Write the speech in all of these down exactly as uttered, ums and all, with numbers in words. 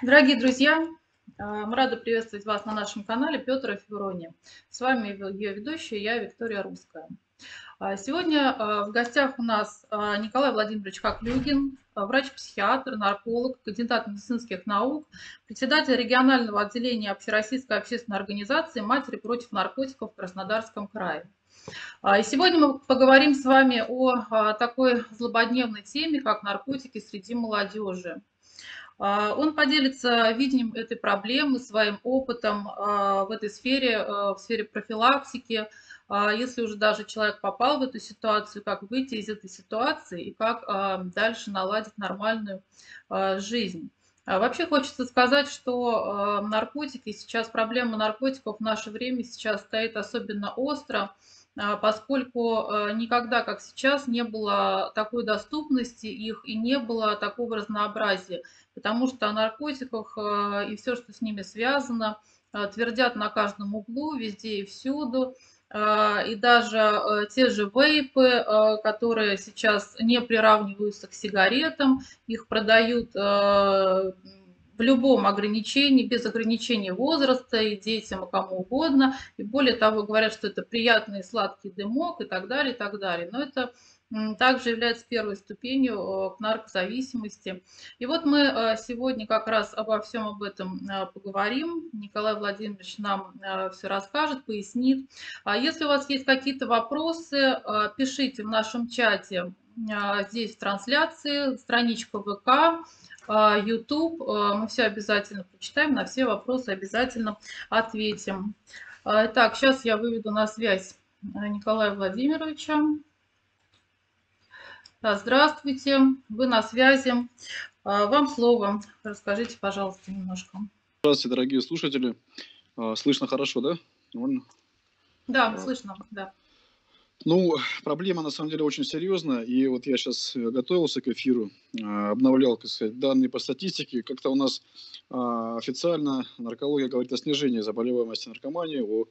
Дорогие друзья, а, мы рады приветствовать вас на нашем канале Петр и Феврония. С вами ее ведущая, я Виктория Русская. А, Сегодня а, в гостях у нас а, Николай Владимирович Хаклюгин, а, врач-психиатр, нарколог, кандидат медицинских наук, председатель регионального отделения Общероссийской общественной организации «Матери против наркотиков» в Краснодарском крае. А, И сегодня мы поговорим с вами о а, такой злободневной теме, как наркотики среди молодежи. А, Он поделится видением этой проблемы, своим опытом а, в этой сфере, а, в сфере профилактики. А, Если уже даже человек попал в эту ситуацию, как выйти из этой ситуации и как а, дальше наладить нормальную а, жизнь. А Вообще хочется сказать, что а, наркотики сейчас, проблема наркотиков в наше время сейчас стоит особенно остро, а, поскольку а, никогда, как сейчас, не было такой доступности их и не было такого разнообразия. Потому что о наркотиках э, и все, что с ними связано, э, твердят на каждом углу, везде и всюду. Э, И даже э, те же вейпы, э, которые сейчас не приравниваются к сигаретам, их продают э, в любом ограничении, без ограничения возраста, и детям, и кому угодно. И более того, говорят, что это приятный сладкий дымок и так далее, и так далее. Но это м, также является первой ступенью э, к наркозависимости. И вот мы э, сегодня как раз обо всем об этом э, поговорим. Николай Владимирович нам все расскажет, пояснит. А если у вас есть какие-то вопросы, э, пишите в нашем чате э, здесь в трансляции, страничка ВК, э, YouTube. Э, Мы все обязательно прочитаем, на все вопросы обязательно ответим. Э, Так, сейчас я выведу на связь э, Николая Владимировича. Да, здравствуйте, вы на связи. А, Вам слово. Расскажите, пожалуйста, немножко. Здравствуйте, дорогие слушатели. А, Слышно хорошо, да? Нормально? Да, А, слышно, да. Ну, проблема на самом деле очень серьезная. И вот я сейчас готовился к эфиру, а, обновлял, так сказать, данные по статистике. Как-то у нас а, официально наркология говорит о снижении заболеваемости наркомании, о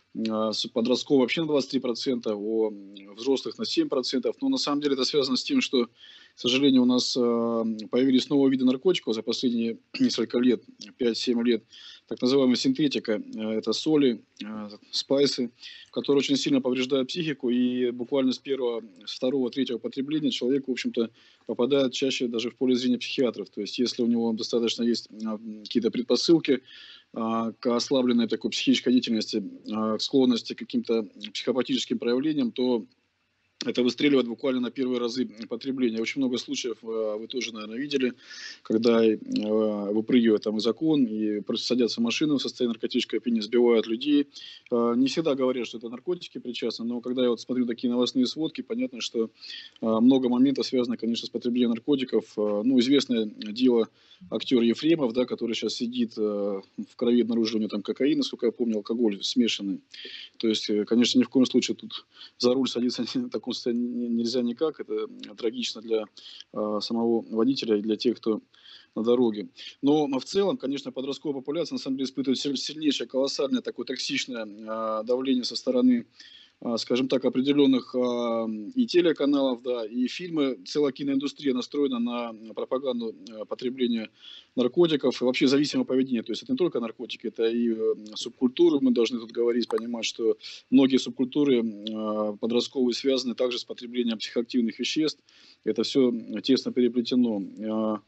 а, с- подростковых вообще на двадцать три процента, у м, взрослых на семь процентов. Но на самом деле это связано с тем, что, к сожалению, у нас а, появились новые виды наркотиков за последние несколько лет, пять-семь лет, так называемая синтетика, а, это соли, а, спайсы, которые очень сильно повреждают психику, и буквально с первого, с второго, третьего потребления человек, в общем-то, попадает чаще даже в поле зрения психиатров. То есть, если у него достаточно есть а, м, какие-то предпосылки, а, к ослабленной такой психической деятельности, а, к склонности к каким-то психопатическим проявлениям, то это выстреливает буквально на первые разы потребления. Очень много случаев э, вы тоже, наверное, видели, когда э, выпрыгивают там из окон и просто садятся в машину в состоянии наркотического опьянения, сбивают людей. Э, Не всегда говорят, что это наркотики причастны, но когда я вот смотрю такие новостные сводки, понятно, что э, много моментов связано, конечно, с потреблением наркотиков. Э, Ну, известное дело актер Ефремов, да, который сейчас сидит, э, в крови обнаружили у него там кокаин, насколько я помню, алкоголь смешанный. То есть, э, конечно, ни в коем случае тут за руль садиться в таком состоянии нельзя никак. Это трагично для э, самого водителя и для тех, кто на дороге. Но в целом, конечно, подростковая популяция на самом деле испытывает сильнейшее, колоссальное такое токсичное э, давление со стороны, а, скажем так, определенных а, и телеканалов, да, и фильмы. Целая киноиндустрия настроена на пропаганду а, потребления наркотиков и вообще зависимого поведения. То есть это не только наркотики, это и э, субкультуры. Мы должны тут говорить, понимать, что многие субкультуры а, подростковые связаны также с потреблением психоактивных веществ. Это все тесно переплетено. А,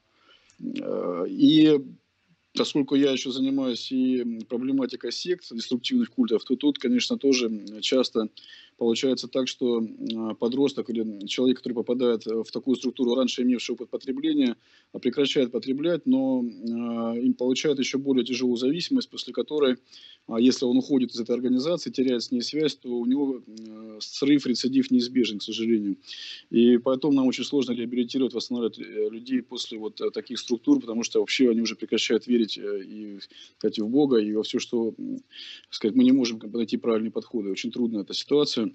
а, И поскольку я еще занимаюсь и проблематикой сект, деструктивных культов, то тут, конечно, тоже часто получается так, что а, подросток или человек, который попадает в такую структуру, раньше имевший опыт потребления, а, прекращает потреблять, но а, им получает еще более тяжелую зависимость, после которой, а, если он уходит из этой организации, теряет с ней связь, то у него а, срыв, рецидив неизбежен, к сожалению. И поэтому нам очень сложно реабилитировать, восстанавливать э, людей после вот э, таких структур, потому что вообще они уже прекращают верить э, и, кстати, в Бога, и во все, что, м, сказать, мы не можем как бы найти правильные подходы. Очень трудная эта ситуация.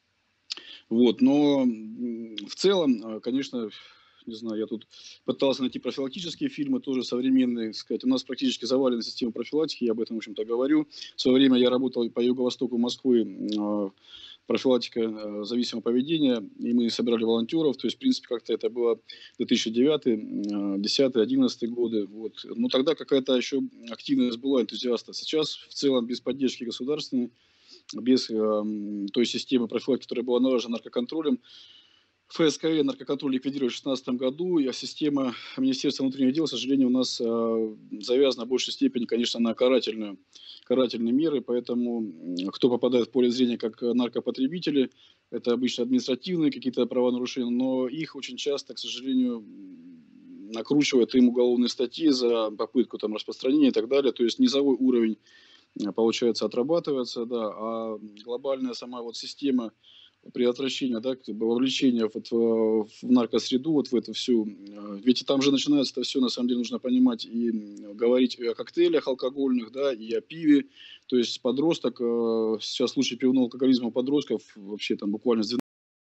Вот, но м, в целом, э, конечно, не знаю, я тут пытался найти профилактические фильмы, тоже современные, так сказать. У нас практически завалена система профилактики, я об этом, в общем-то, говорю. В свое время я работал по юго-востоку Москвы, э, профилактика э, зависимого поведения, и мы собирали волонтеров, то есть, в принципе, как-то это было две тысячи девятый, две тысячи десятый, две тысячи одиннадцатый годы, вот. Ну, тогда какая-то еще активность была энтузиаста. Сейчас, в целом, без поддержки государственной, без э, той системы профилактики, которая была налажена наркоконтролем, ФСК наркоконтроль ликвидировали в две тысячи шестнадцатом году, а система Министерства внутренних дел, к сожалению, у нас э, завязана в большей степени, конечно, на карательную, карательные меры, поэтому кто попадает в поле зрения как наркопотребители, это обычно административные какие-то правонарушения, но их очень часто, к сожалению, накручивают им уголовные статьи за попытку там распространения и так далее, то есть низовой уровень, получается, отрабатывается, да, а глобальная сама вот система предотвращения, да, как бы вовлечения вот в, в наркосреду, вот в эту всю. Ведь там же начинается это все, на самом деле, нужно понимать и говорить и о коктейлях алкогольных, да, и о пиве. То есть подросток, сейчас случай пивного алкоголизма у подростков вообще там буквально с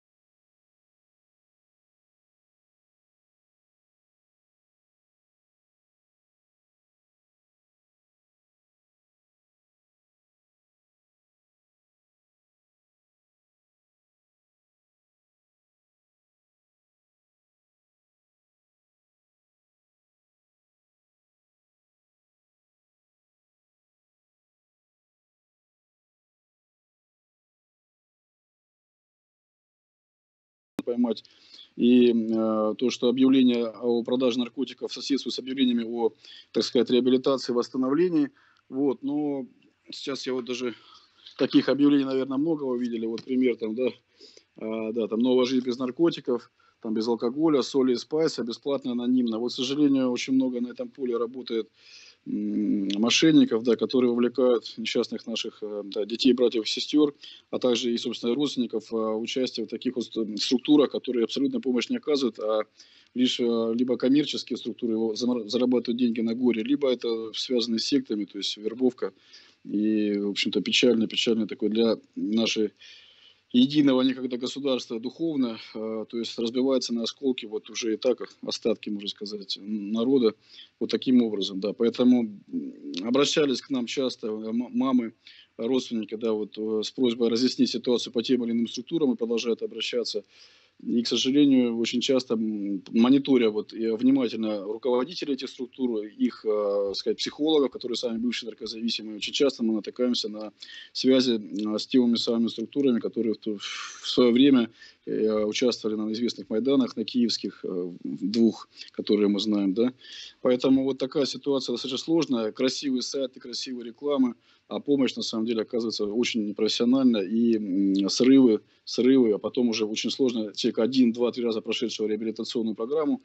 поймать. И э, то, что объявление о продаже наркотиков соседствует с объявлениями о, так сказать, реабилитации, восстановлении. Вот, но сейчас я вот даже таких объявлений, наверное, много вы видели. Вот пример там, да, а, да, там новая жизнь без наркотиков, там без алкоголя, соли и спайса, бесплатно, анонимно. Вот, к сожалению, очень много на этом поле работает мошенников, да, которые вовлекают несчастных наших да, детей, братьев и сестер, а также и, собственно, родственников в участие в таких вот структурах, которые абсолютно помощь не оказывают, а лишь либо коммерческие структуры зарабатывают деньги на горе, либо это связано с сектами, то есть вербовка. И, в общем-то, печально-печально такой для нашей единого никогда государства духовно, э, то есть разбивается на осколки, вот уже и так остатки, можно сказать, народа, вот таким образом, да. Поэтому обращались к нам часто мамы, родственники, да, вот э, с просьбой разъяснить ситуацию по тем или иным структурам и продолжают обращаться. И, к сожалению, очень часто мониторя вот, и внимательно руководителей этих структур, их, э, сказать, психологов, которые сами бывшие наркозависимые, очень часто мы натыкаемся на связи с теми самыми структурами, которые в, в свое время э, участвовали на известных майданах, на киевских, э, двух, которые мы знаем. Да? Поэтому вот такая ситуация достаточно сложная. Красивые сайты, красивые рекламы, а помощь на самом деле оказывается очень непрофессиональна, и срывы, срывы, а потом уже очень сложно человека один, два, три раза прошедшего реабилитационную программу,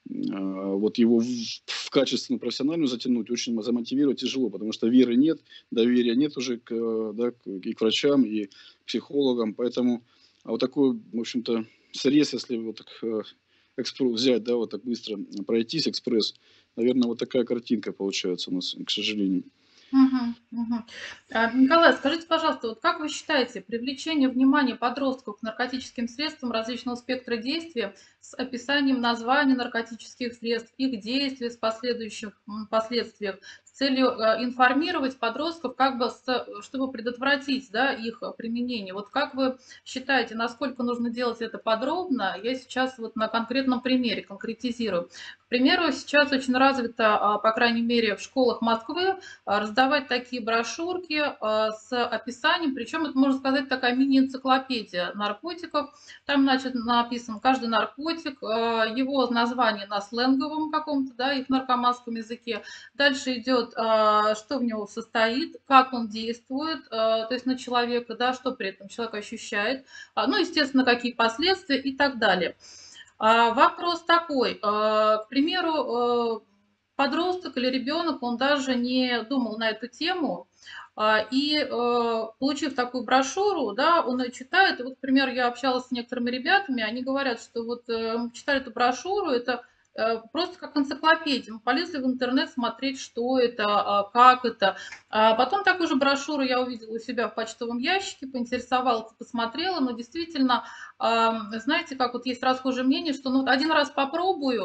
вот его в, в качественную профессиональную затянуть очень замотивировать тяжело, потому что веры нет, доверия нет уже к, да, и к врачам, и к психологам, поэтому а вот такой, в общем-то, срез, если вот так экспресс взять, да, вот так быстро пройтись, экспресс, наверное, вот такая картинка получается у нас, к сожалению. Мгм, мгм. А, Николай, скажите, пожалуйста, вот как вы считаете, привлечение внимания подростков к наркотическим средствам различного спектра действия с описанием названий наркотических средств, их действий с последующих м, последствиях, с целью э, информировать подростков, как бы, с- чтобы предотвратить, да, их э, применение? Вот как вы считаете, насколько нужно делать это подробно? Я сейчас вот на конкретном примере конкретизирую. К примеру, сейчас очень развито, а, по крайней мере, в школах Москвы, а, раздавать такие брошюрки а, с описанием, причем это, можно сказать, такая мини-энциклопедия наркотиков. Там, значит, написан каждый наркотик, а, его название на сленговом каком-то, да, и в наркоманском языке. Дальше идет, а, что в него состоит, как он действует, а, то есть на человека, да, что при этом человек ощущает, а, ну, естественно, какие последствия и так далее. А, Вопрос такой, а, к примеру, э, подросток или ребенок, он даже не думал на эту тему, а, и, э, получив такую брошюру, да, он её читает. И вот, к примеру, я общалась с некоторыми ребятами, они говорят, что вот э, мы читали эту брошюру, это э, просто как энциклопедия. Мы полезли в интернет смотреть, что это, а, как это. А потом такую же брошюру я увидела у себя в почтовом ящике, поинтересовалась, посмотрела, но действительно, а, знаете, как вот есть расхожее мнение, что ну вот один раз попробую,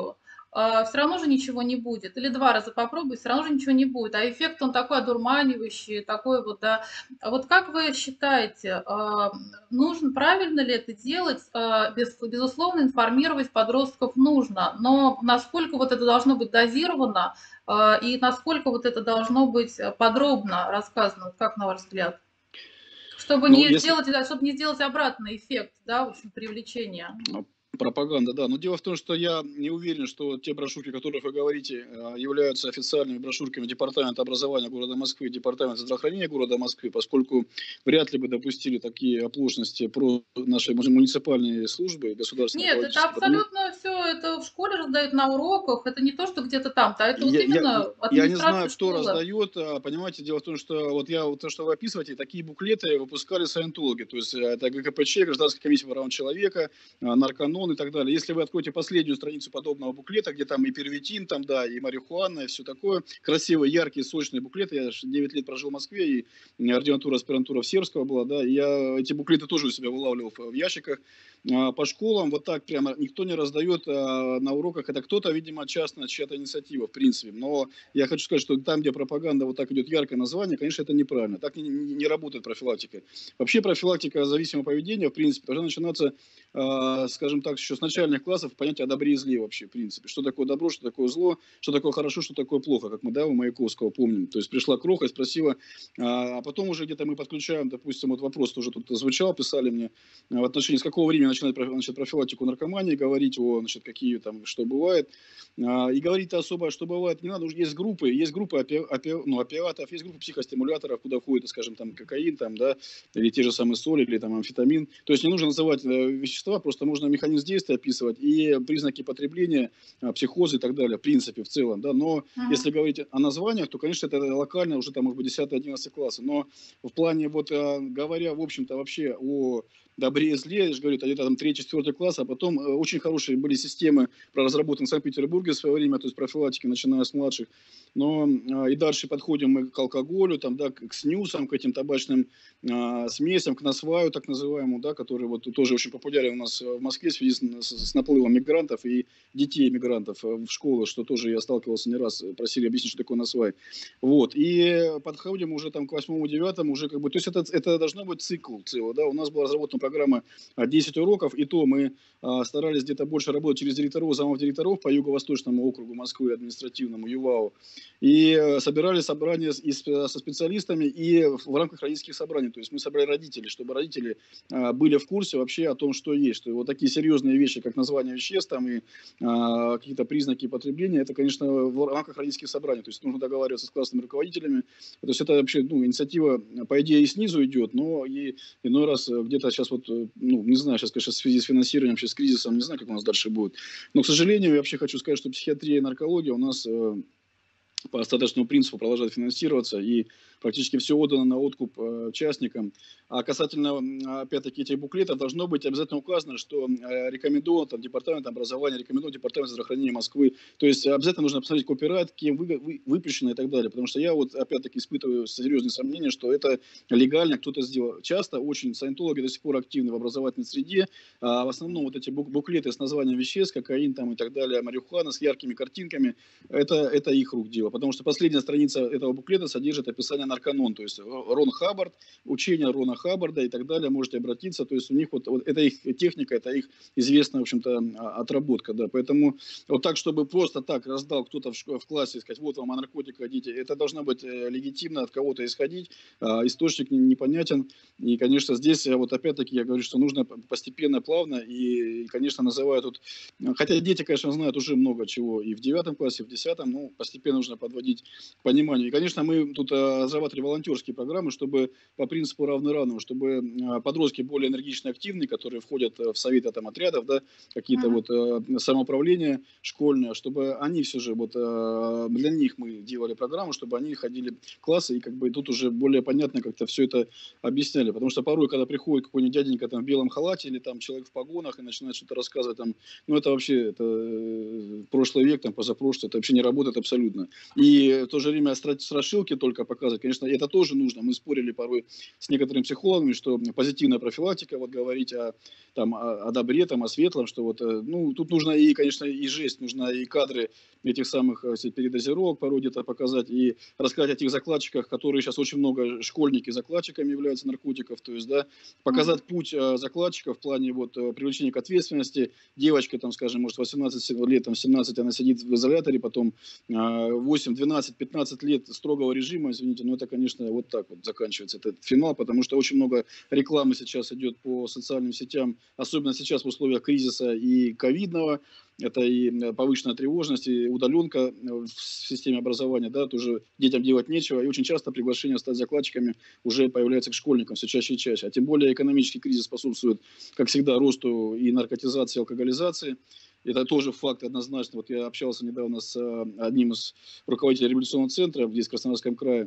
все равно же ничего не будет. Или два раза попробуй, все равно же ничего не будет. А эффект, он такой одурманивающий, такой вот, да. А вот как вы считаете, а, нужно, правильно ли это делать? А, без безусловно, информировать подростков нужно, но насколько вот это должно быть дозировано, а, и насколько вот это должно быть, э, подробно рассказано, вот как на ваш взгляд? Чтобы Ну, не если сделать, да, чтобы не сделать обратный эффект, да, в общем, привлечения. А, пропаганда, да. Но дело в том, что я не уверен, что те брошюрки, о которых вы говорите, а, являются официальными брошюрками Департамента образования города Москвы и Департамента здравоохранения города Москвы, поскольку вряд ли бы допустили такие оплошности про наши муни- муниципальные службы, государственные Нет, это руководители. Потому абсолютно все, это в школе раздают на уроках, это не то, что где-то там-то, а это вот Я, я, именно я не администрация знаю, кто школы. раздает, а, понимаете, дело в том, что вот я, вот то, что вы описываете, такие буклеты выпускали саентологи, то есть э, это ГКПЧ, Гражданская комиссия по правам человека, а, нарконон и так далее. Если вы откроете последнюю страницу подобного буклета, где там и первитин, там, да, и марихуана, и все такое, красивые, яркие, сочные буклеты, я ж девять лет прожил в Москве, и у меня ординатура, аспирантура в Сербского была, да, и я эти буклеты тоже у себя вылавливал в в ящиках. А, по школам вот так прямо никто не раздает а, на уроках, это кто-то, видимо, частная чья-то инициатива, в принципе, но я хочу сказать, что там, где пропаганда вот так идет, яркое название, конечно, это неправильно. Так не, не, не работает профилактика. Вообще профилактика зависимого поведения, в принципе, должна начинаться, э, скажем так, еще с начальных классов, понятие о добре и зле вообще, в принципе. Что такое добро, что такое зло, что такое хорошо, что такое плохо, как мы, да, у Маяковского помним. То есть пришла Кроха и спросила, а потом уже где-то мы подключаем, допустим, вот вопрос тоже тут звучал, писали мне, в отношении, с какого времени начинать значит, профилактику наркомании, говорить о, значит, какие там, что бывает. А, и говорить особо, что бывает, не надо. Уже есть группы, есть группы опи, опи, ну, опиатов, есть группы психостимуляторов, куда входит, скажем, там кокаин, там, да, или те же самые соли, или там амфетамин. То есть не нужно называть э, вещества, просто нужно механизм действия описывать и признаки потребления, а, психоза и так далее, в принципе, в целом, да. Но Мгм. если говорить о названиях, то, конечно, это локально, уже там, может быть, десятый-одиннадцатый классы. Но в плане, вот, э, говоря, в общем-то, вообще о добре и зле, я же говорю, это где-то там третий-четвертый класс, а потом э, очень хорошие были системы разработаны в Санкт-Петербурге в свое время, то есть профилактики, начиная с младших. Но э, и дальше подходим мы к алкоголю, там, да, к снюсам, к этим табачным э, смесям, к насваю, так называемому, да, который вот тоже очень популярен у нас в Москве в связи с, с, с наплывом мигрантов и детей мигрантов в школы, что тоже я сталкивался не раз, просили объяснить, что такое насвай. Вот, и подходим уже там к восьмому-девятому, уже как бы, то есть это, это должно быть цикл целый, да, у нас была разработана программа а, десять уроков, и то мы а, старались где-то больше работать через директоров, замов директоров по Юго-Восточному округу Москвы административному, ЮВАУ, и э, собирали собрания с, и с- со специалистами и в, в рамках родительских собраний, то есть мы собрали родителей, чтобы родители а, были в курсе вообще о том, что есть, что вот такие серьезные вещи, как название веществ там и а, какие-то признаки потребления, это, конечно, в рамках родительских собраний, то есть нужно договариваться с классными руководителями, то есть это вообще, ну, инициатива, по идее, и снизу идет, но и иной раз э, где-то сейчас вот, э, ну, не знаю, сейчас, конечно, в связи с финансированием, сейчас с кризисом, не знаю, как у нас дальше будет. Но, к сожалению, я вообще хочу сказать, что психиатрия и наркология у нас э, по остаточному принципу продолжает финансироваться, и практически все отдано на откуп э, участникам. А касательно, м, опять-таки, этих буклетов, должно быть обязательно указано, что э, рекомендован там, департамент образования, рекомендует департамент здравоохранения Москвы. То есть обязательно нужно посмотреть копирайт, кем вы, вы, выпущено и так далее. Потому что я вот, опять-таки, испытываю серьезные сомнения, что это легально кто-то сделал. Часто очень саентологи до сих пор активны в образовательной среде. А в основном вот эти бук- буклеты с названием веществ, кокаин там и так далее, марихуана с яркими картинками, это, это их рук дело. Потому что последняя страница этого буклета содержит описание нарконон, то есть Рон Хаббард, учение Рона Хаббарда и так далее, можете обратиться, то есть у них вот, вот это их техника, это их известная, в общем-то, а, отработка, да, поэтому вот так, чтобы просто так раздал кто-то в, шко- в классе и сказать, вот вам о наркотиках, идите, это должно быть э, легитимно от кого-то исходить, а, источник не- непонятен, и, конечно, здесь э, вот опять-таки я говорю, что нужно п- постепенно, плавно, и, и, конечно, называют тут, хотя дети, конечно, знают уже много чего и в девятом классе, и в десятом, ну, постепенно нужно подводить к пониманию. И, конечно, мы тут э, разрабатывали волонтерские программы, чтобы по принципу равны равному, чтобы э, подростки более энергично активные, которые входят э, в советы там, отрядов, да, какие-то Мгм. вот э, самоуправления школьное, чтобы они все же, вот э, для них мы делали программу, чтобы они ходили в классы и как бы тут уже более понятно как-то все это объясняли. Потому что порой, когда приходит какой-нибудь дяденька там в белом халате или там человек в погонах и начинает что-то рассказывать, там, ну это вообще это, э, прошлый век, там, позапрошлый, это вообще не работает абсолютно. и в то же время стра- страшилки только показывать, конечно, это тоже нужно. Мы спорили порой с некоторыми психологами, что позитивная профилактика, вот говорить о, там, о, о добре, там, о светлом, что вот, э, ну, тут нужно и, конечно, и жесть, нужно и кадры этих самых э, передозировок порой где-то показать, и рассказать о тех закладчиках, которые сейчас очень много школьники закладчиками являются наркотиков, то есть, да, показать путь э, закладчиков в плане вот э, привлечения к ответственности. Девочка, там, скажем, может, восемнадцать лет, там, семнадцать, она сидит в изоляторе, потом э, восемь, двенадцать, пятнадцать лет строгого режима, извините, но это, конечно, вот так вот заканчивается этот финал, потому что очень много рекламы сейчас идет по социальным сетям, особенно сейчас в условиях кризиса и ковидного. Это и повышенная тревожность, и удаленка в системе образования, да, тоже детям делать нечего, и очень часто приглашения стать закладчиками уже появляются к школьникам все чаще и чаще. А тем более экономический кризис способствует, как всегда, росту и наркотизации, и алкоголизации. Это тоже факт однозначно. Вот я общался недавно с одним из руководителей революционного центра здесь, в Краснодарском крае.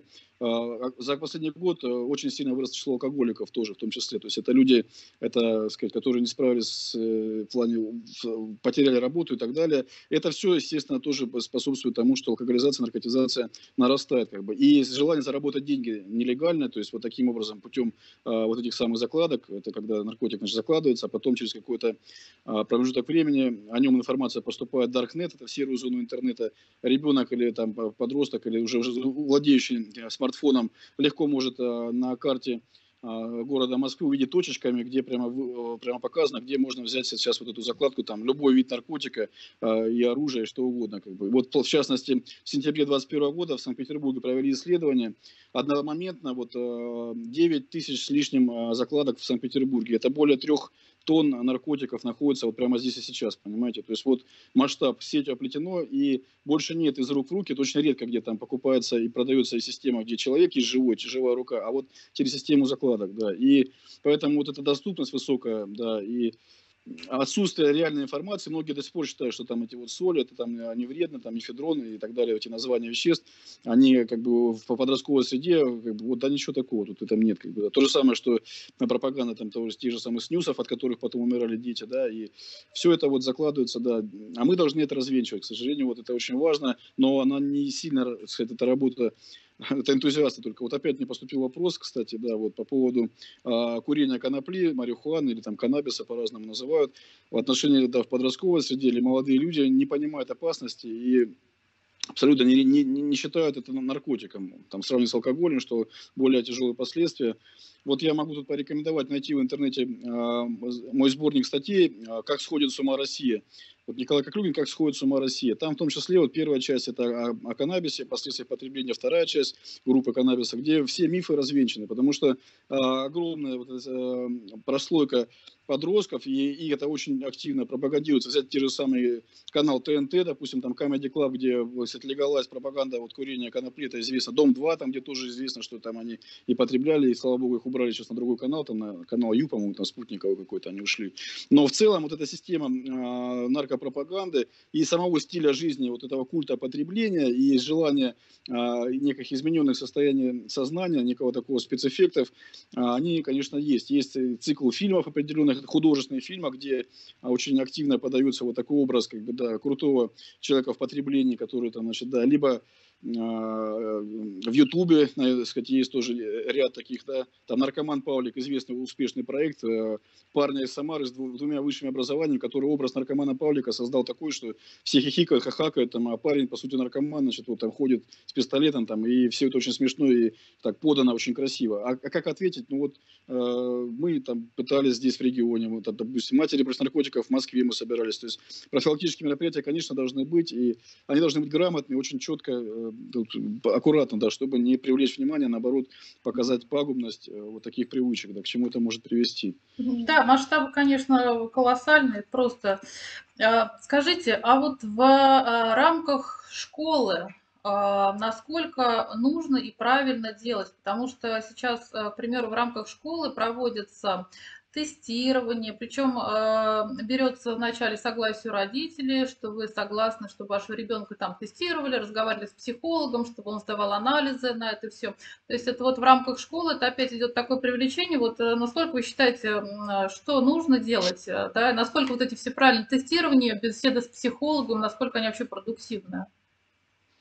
За последний год очень сильно выросло число алкоголиков тоже, в том числе. То есть это люди, это, сказать, которые не справились в плане, потеряли работу и так далее. Это все, естественно, тоже способствует тому, что алкоголизация, наркотизация нарастает. Как бы. И желание заработать деньги нелегально, то есть вот таким образом, путем вот этих самых закладок, это когда наркотик, значит, закладывается, а потом через какой-то промежуток времени о нем информация поступает в Darknet, это в серую зону интернета. Ребенок или там подросток, или уже, уже владеющий смартфоном легко может на карте города Москвы увидеть точечками, где прямо, прямо показано, где можно взять сейчас вот эту закладку, там любой вид наркотика и оружия, что угодно. Как бы. Вот в частности, в сентябре двадцать первого года в Санкт-Петербурге провели исследование. Одномоментно вот девять тысяч с лишним закладок в Санкт-Петербурге. Это более трех тонн наркотиков находится вот прямо здесь и сейчас, понимаете? То есть вот масштаб сетью оплетено, и больше нет из рук в руки, это очень редко, где там покупается и продается система, где человек есть живой, живая рука, а вот через систему закладок, да. И поэтому вот эта доступность высокая, да, и отсутствие реальной информации, многие до сих пор считают, что там эти вот соли, это там не вредно, там мефедрон и так далее, эти названия веществ, они как бы в подростковой среде, как бы, вот да ничего такого тут там нет, как бы, да. То же самое, что пропаганда там того, тех же самых снюсов, от которых потом умирали дети, да, и все это вот закладывается, да, а мы должны это развенчивать, к сожалению, вот это очень важно, но она не сильно, так сказать, эта работа, это энтузиасты только. Вот опять мне поступил вопрос, кстати, да, вот по поводу э, курения конопли, марихуаны или там каннабиса по-разному называют. В отношении, да, в подростковой среде или молодые люди не понимают опасности и абсолютно не, не, не считают это наркотиком, там, сравнивать с алкоголем, что более тяжелые последствия. Вот я могу тут порекомендовать, найти в интернете э, мой сборник статей «Как сходит с ума Россия». Вот Николай Коклюгин «Как сходит с ума Россия». Там в том числе вот первая часть это о, о каннабисе, последствия потребления, вторая часть группы каннабиса, где все мифы развенчаны, потому что э, огромная вот эта, э, прослойка подростков, и, и это очень активно пропагандируется. Взять те же самые канал ТНТ, допустим, там Comedy Club, где кстати, легалась пропаганда вот, курения конопли, это известно. Дом два, там, где тоже известно, что там они и потребляли, и, слава богу, их убрали сейчас на другой канал, там на канал Ю, по-моему, там спутниковый какой-то они ушли. Но в целом вот эта система э, наркопропаганды и самого стиля жизни, вот этого культа потребления и желания э, неких измененных состояний сознания, некого такого спецэффектов, э, они, конечно, есть. Есть цикл фильмов определенных, художественных фильмов, где очень активно подается вот такой образ, как бы, да, крутого человека в потреблении, который там, значит, да, либо в Ютубе, так сказать, есть тоже ряд таких, да, там «Наркоман Павлик», известный успешный проект парня из Самары с двумя высшими образованиями, который образ наркомана Павлика создал такой, что все хихикают, хахакают, там, а парень, по сути, наркоман, значит, вот там ходит с пистолетом, там, и все это очень смешно и так подано очень красиво. А, а как ответить? Ну вот э, мы там пытались здесь в регионе, вот, допустим, матери против наркотиков в Москве мы собирались, то есть профилактические мероприятия, конечно, должны быть, и они должны быть грамотные, очень четко, э, аккуратно, да, чтобы не привлечь внимание, а наоборот, показать пагубность вот таких привычек, да, к чему это может привести. Да, масштабы, конечно, колоссальные, просто. Скажите, а вот в рамках школы насколько нужно и правильно делать? Потому что сейчас, к примеру, в рамках школы проводится тестирование, причем берется вначале согласие родителей, что вы согласны, чтобы вашего ребенка там тестировали, разговаривали с психологом, чтобы он сдавал анализы на это все. То есть это вот в рамках школы, это опять идет такое привлечение. Вот насколько вы считаете, что нужно делать, да, насколько вот эти все правильные тестирования, беседы с психологом, насколько они вообще продуктивны?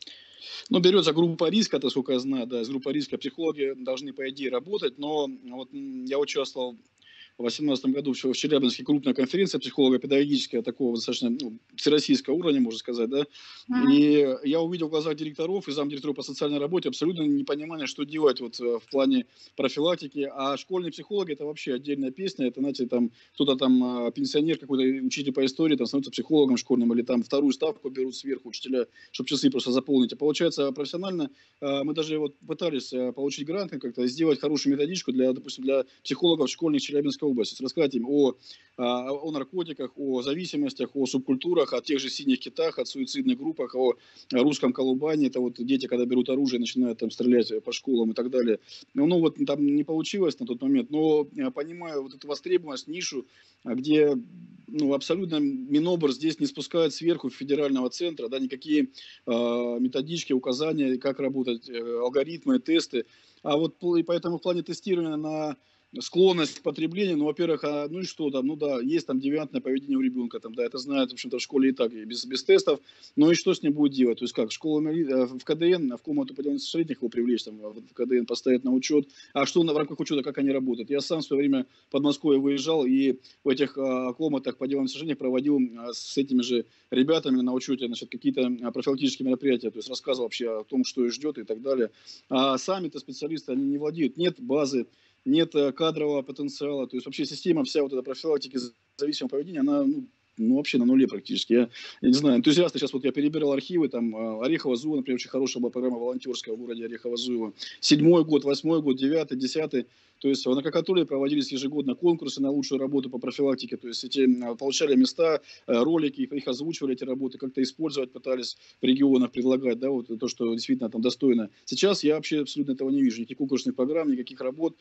Ну, берется группа риска, это сколько я знаю, да, из группы риска психологи должны, по идее, работать, но вот я участвовал в две тысячи восемнадцатом году в Челябинске крупная конференция психолого-педагогическая, такого достаточно ну, всероссийского уровня, можно сказать, да. Мгм. И я увидел в глазах директоров и замдиректоров по социальной работе абсолютно непонимание, что делать вот э, в плане профилактики. А школьные психологи — это вообще отдельная песня. Это, знаете, там кто-то там э, пенсионер, какой-то учитель по истории, там становится психологом школьным, или там вторую ставку берут сверху учителя, чтобы часы просто заполнить. А получается, профессионально э, мы даже вот пытались э, получить грант, как-то сделать хорошую методичку для, допустим, для психологов школьных Челябинской области, рассказать им о, о, о наркотиках, о зависимостях, о субкультурах, о тех же синих китах, о суицидных группах, о русском колубане. Это вот дети, когда берут оружие, начинают там стрелять по школам и так далее. Ну, ну вот там не получилось на тот момент, но понимаю вот эту востребованность, нишу, где ну, абсолютно Минобр здесь не спускает сверху федерального центра, да, никакие э, методички, указания, как работать, э, алгоритмы, тесты. А вот и поэтому в плане тестирования на склонность к потреблению, ну, во-первых, а, ну и что там, ну да, есть там девиантное поведение у ребенка, там, да, это знают, в общем-то, в школе и так, и без, без тестов, ну и что с ним будет делать, то есть как, школа в КДН, в комнату по девяносто-летних его привлечь, там, в КДН поставить на учет, а что в рамках учета, как они работают. Я сам в свое время в Подмосковье выезжал и в этих а, комнатах по делам сожжения проводил а, с этими же ребятами на учете, значит, какие-то а, профилактические мероприятия, то есть рассказывал вообще о том, что их ждет и так далее. А сами-то специалисты, они не владеют, нет базы, нет кадрового потенциала, то есть вообще система вся вот эта профилактики зависимого поведения, она ну, ну, вообще на нуле практически. Я, я не знаю, энтузиасты сейчас, вот я перебирал архивы, там, Орехово-Зуево, например, очень хорошая была программа волонтерская в городе Орехово-Зуево. Седьмой год, восьмой год, девятый, десятый. То есть в Накокатуле проводились ежегодно конкурсы на лучшую работу по профилактике. То есть эти получали места, ролики, их озвучивали, эти работы, как-то использовать пытались в регионах, предлагать, да, вот то, что действительно там достойно. Сейчас я вообще абсолютно этого не вижу. Никаких конкурсных программ, никаких работ.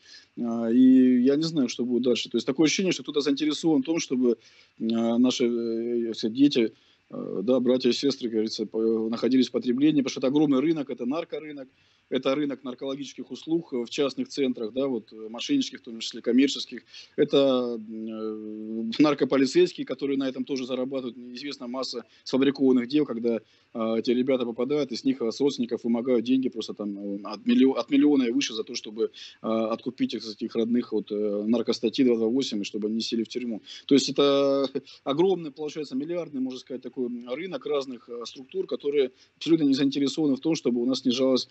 И я не знаю, что будет дальше. То есть такое ощущение, что кто-то заинтересован в том, чтобы наши э, дети, э, да, братья и сестры, как говорится, находились в потреблении, потому что это огромный рынок, это наркорынок, это рынок наркологических услуг в частных центрах, да, вот мошеннических, в том числе коммерческих, это э, наркополицейские, которые на этом тоже зарабатывают, известна масса сфабрикованных дел, когда э, эти ребята попадают, и с них, с родственников вымогают деньги просто там от, миллиона, от миллиона и выше за то, чтобы э, откупить их, этих родных от э, наркостатьи два двадцать восемь, и чтобы они сели в тюрьму. То есть это огромный, получается, миллиардный, можно сказать, такой рынок разных структур, которые абсолютно не заинтересованы в том, чтобы у нас снижалось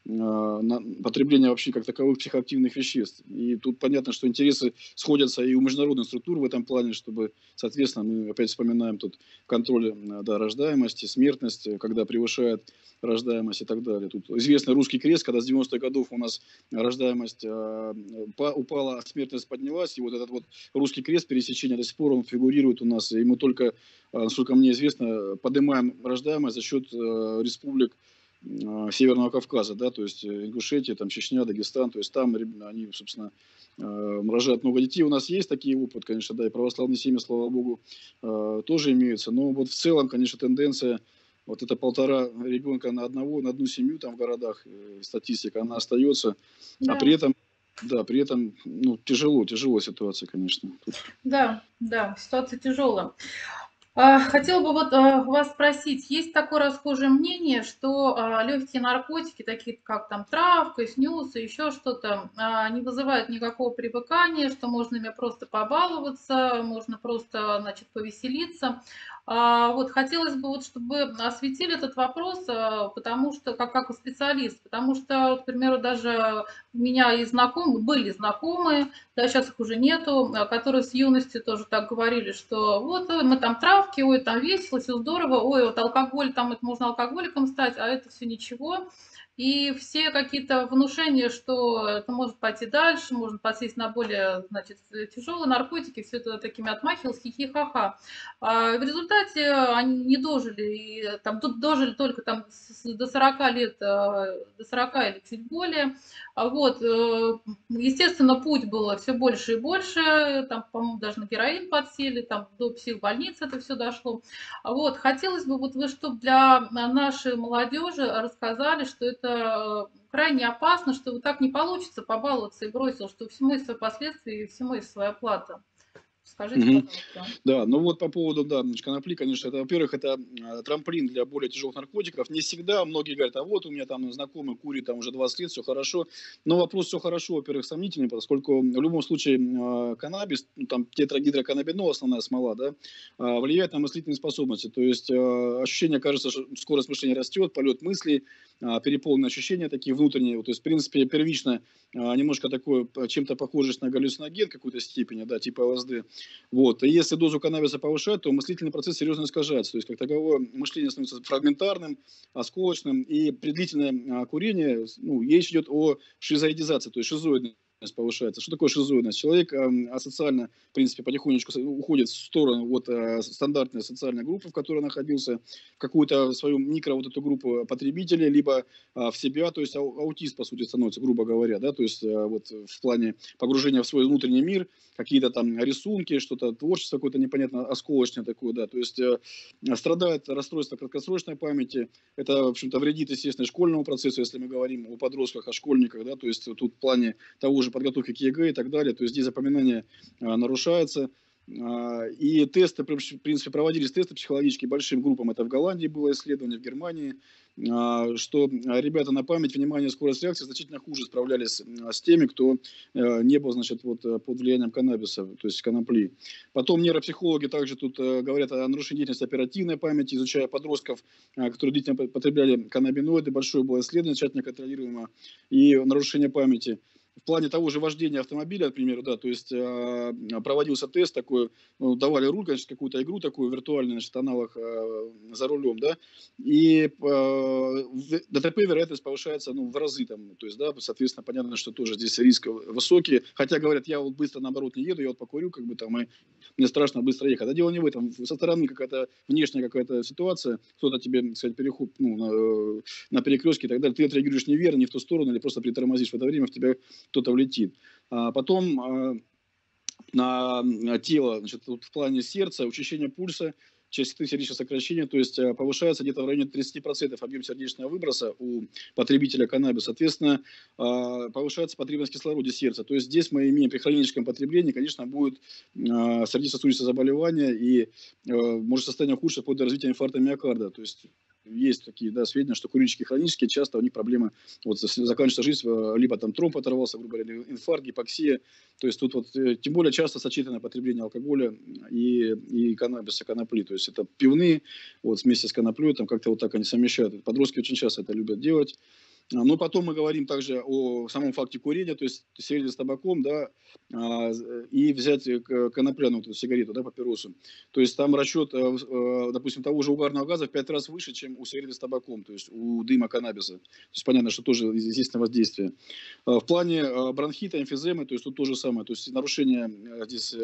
на потребление вообще как таковых психоактивных веществ. И тут понятно, что интересы сходятся и у международных структур в этом плане, чтобы, соответственно, мы опять вспоминаем тут контроль, да, рождаемости, смертности, когда превышает рождаемость и так далее. Тут известный русский крест, когда с девяностых годов у нас рождаемость э, упала, а смертность поднялась, и вот этот вот русский крест пересечения до сих пор он фигурирует у нас, и мы только, насколько мне известно, поднимаем рождаемость за счет э, республик Северного Кавказа, да, то есть Ингушетия, там Чечня, Дагестан, то есть там они, собственно, рожают много детей. У нас есть такие опыт, конечно, да, и православные семьи, слава богу, тоже имеются, но вот в целом, конечно, тенденция, вот это полтора ребенка на одного, на одну семью там в городах, статистика, она остается, а при Да. этом, да, при этом, ну, тяжело, тяжело ситуация, конечно. Тут... Да, да, ситуация тяжелая. А, хотела бы вот а, вас спросить, есть такое расхожее мнение, что а, легкие наркотики, такие как там травка, снюс и еще что-то, а, не вызывают никакого привыкания, что можно ими просто побаловаться, можно просто, значит, повеселиться. А, вот хотелось бы вот, чтобы вы осветили этот вопрос, а, потому что как как специалист, потому что, к примеру, даже у меня есть знакомые, были знакомые, да, сейчас их уже нету, а, которые с юности тоже так говорили, что вот ой, мы там травки, ой, там весело, все здорово, ой, вот алкоголь, там это можно алкоголиком стать, а это все ничего. И все какие-то внушения, что это может пойти дальше, можно подсесть на более, значит, тяжелые наркотики, все это такими отмахивалось, хихи-ха-ха. А в результате они не дожили, и там тут дожили только там с- до сорока лет, а, до сорока или чуть более. А вот, э, естественно, путь был все больше и больше, там, по-моему, даже на героин подсели, там до психбольниц это все дошло. А вот, хотелось бы, вот вы чтобы для нашей молодежи рассказали, что это крайне опасно, что вот так не получится побаловаться и бросил, что всему есть свои последствия и всему есть своя плата. Скажите, Мгм. пожалуйста. Да, ну вот по поводу, да, значит, конопли, конечно, это, во-первых, это а, трамплин для более тяжелых наркотиков. Не всегда многие говорят, а вот у меня там знакомый курит там уже двадцать лет, все хорошо. Но вопрос все хорошо, во-первых, сомнительный, поскольку в любом случае а, каннабис, ну, там тетрагидроканнабинол, основная смола, да, а, влияет на мыслительные способности. То есть а, ощущение, кажется, что скорость мышления растет, полет мыслей, а, переполненные ощущения такие внутренние. Вот, то есть, в принципе, первично а, немножко такое, а, чем-то похоже на галлюциноген какой-то степени, да, типа ЛСД. Вот. И если дозу каннабиса повышать, то мыслительный процесс серьезно искажается. То есть, как таковое, мышление становится фрагментарным, осколочным. И при длительном а, курении, ну, речь идет о шизоидизации, то есть шизоидность повышается. Что такое шизоидность? Человек э, асоциально, в принципе, потихонечку уходит в сторону вот, э, стандартной социальной группы, в которой находился, в какую-то свою микро вот эту группу потребителей, либо э, в себя, то есть ау- аутист, по сути, становится, грубо говоря, да, то есть э, вот в плане погружения в свой внутренний мир, какие-то там рисунки, что-то творчество какое-то непонятно осколочное такое, да, то есть э, страдает расстройство краткосрочной памяти, это, в общем-то, вредит, естественно, школьному процессу, если мы говорим о подростках, о школьниках, да, то есть тут в плане того же подготовки к ЕГЭ и так далее, то есть здесь запоминание а, нарушается. А, и тесты, в принципе, проводились тесты психологические большим группам, это в Голландии было исследование, в Германии, а, что ребята на память, внимание, скорость реакции значительно хуже справлялись а, с теми, кто а, не был, значит, вот, под влиянием каннабиса, то есть конопли. Потом нейропсихологи также тут а, говорят о нарушении деятельности оперативной памяти, изучая подростков, а, которые длительно потребляли каннабиноиды, большое было исследование, тщательно контролируемое, и нарушение памяти. В плане того же вождения автомобиля, к примеру, да, то есть э, проводился тест такой, ну, давали руль, конечно, какую-то игру такую, виртуальный, значит, аналог э, за рулем, да, и э, ДТП вероятность повышается, ну, в разы, там, то есть, да, соответственно, понятно, что тоже здесь риск высокий, хотя, говорят, я вот быстро, наоборот, не еду, я вот покурю, как бы там, и мне страшно быстро ехать, а дело не в этом, со стороны какая-то внешняя какая-то ситуация, кто-то тебе, так сказать, переход, ну, на, на перекрестке и так далее, ты отреагируешь неверно, не в ту сторону, или просто притормозишь в это время, в тебя кто-то влетит. А потом а, на тело, значит, вот в плане сердца, учащение пульса, частоты сердечного сокращения, то есть а, повышается где-то в районе тридцати процентов объем сердечного выброса у потребителя каннабиса. Соответственно, а, повышается потребность в кислороде сердца. То есть здесь мы имеем при хроническом потреблении, конечно, будет а, сердечно-сосудистое заболевание и а, может состояние ухудшиться вплоть до развития инфаркта миокарда. То есть есть такие, да, сведения, что курильщики хронические, часто у них проблемы, вот заканчивается жизнь, либо там тромб оторвался, грубо говоря, инфаркт, гипоксия. То есть тут вот, тем более часто сочетанное потребление алкоголя и, и каннабиса, конопли. То есть это пивные, вот вместе с коноплей, там как-то вот так они совмещают. Подростки очень часто это любят делать. Но потом мы говорим также о самом факте курения, то есть сигареты с табаком, да, а, и взять конопляную вот эту сигарету, да, папиросу. То есть там расчет, допустим, того же угарного газа в пять раз выше, чем у сигареты с табаком, то есть у дыма каннабиса. То есть понятно, что тоже естественное воздействие. В плане бронхита, эмфиземы, то есть тут то же самое, то есть нарушение здесь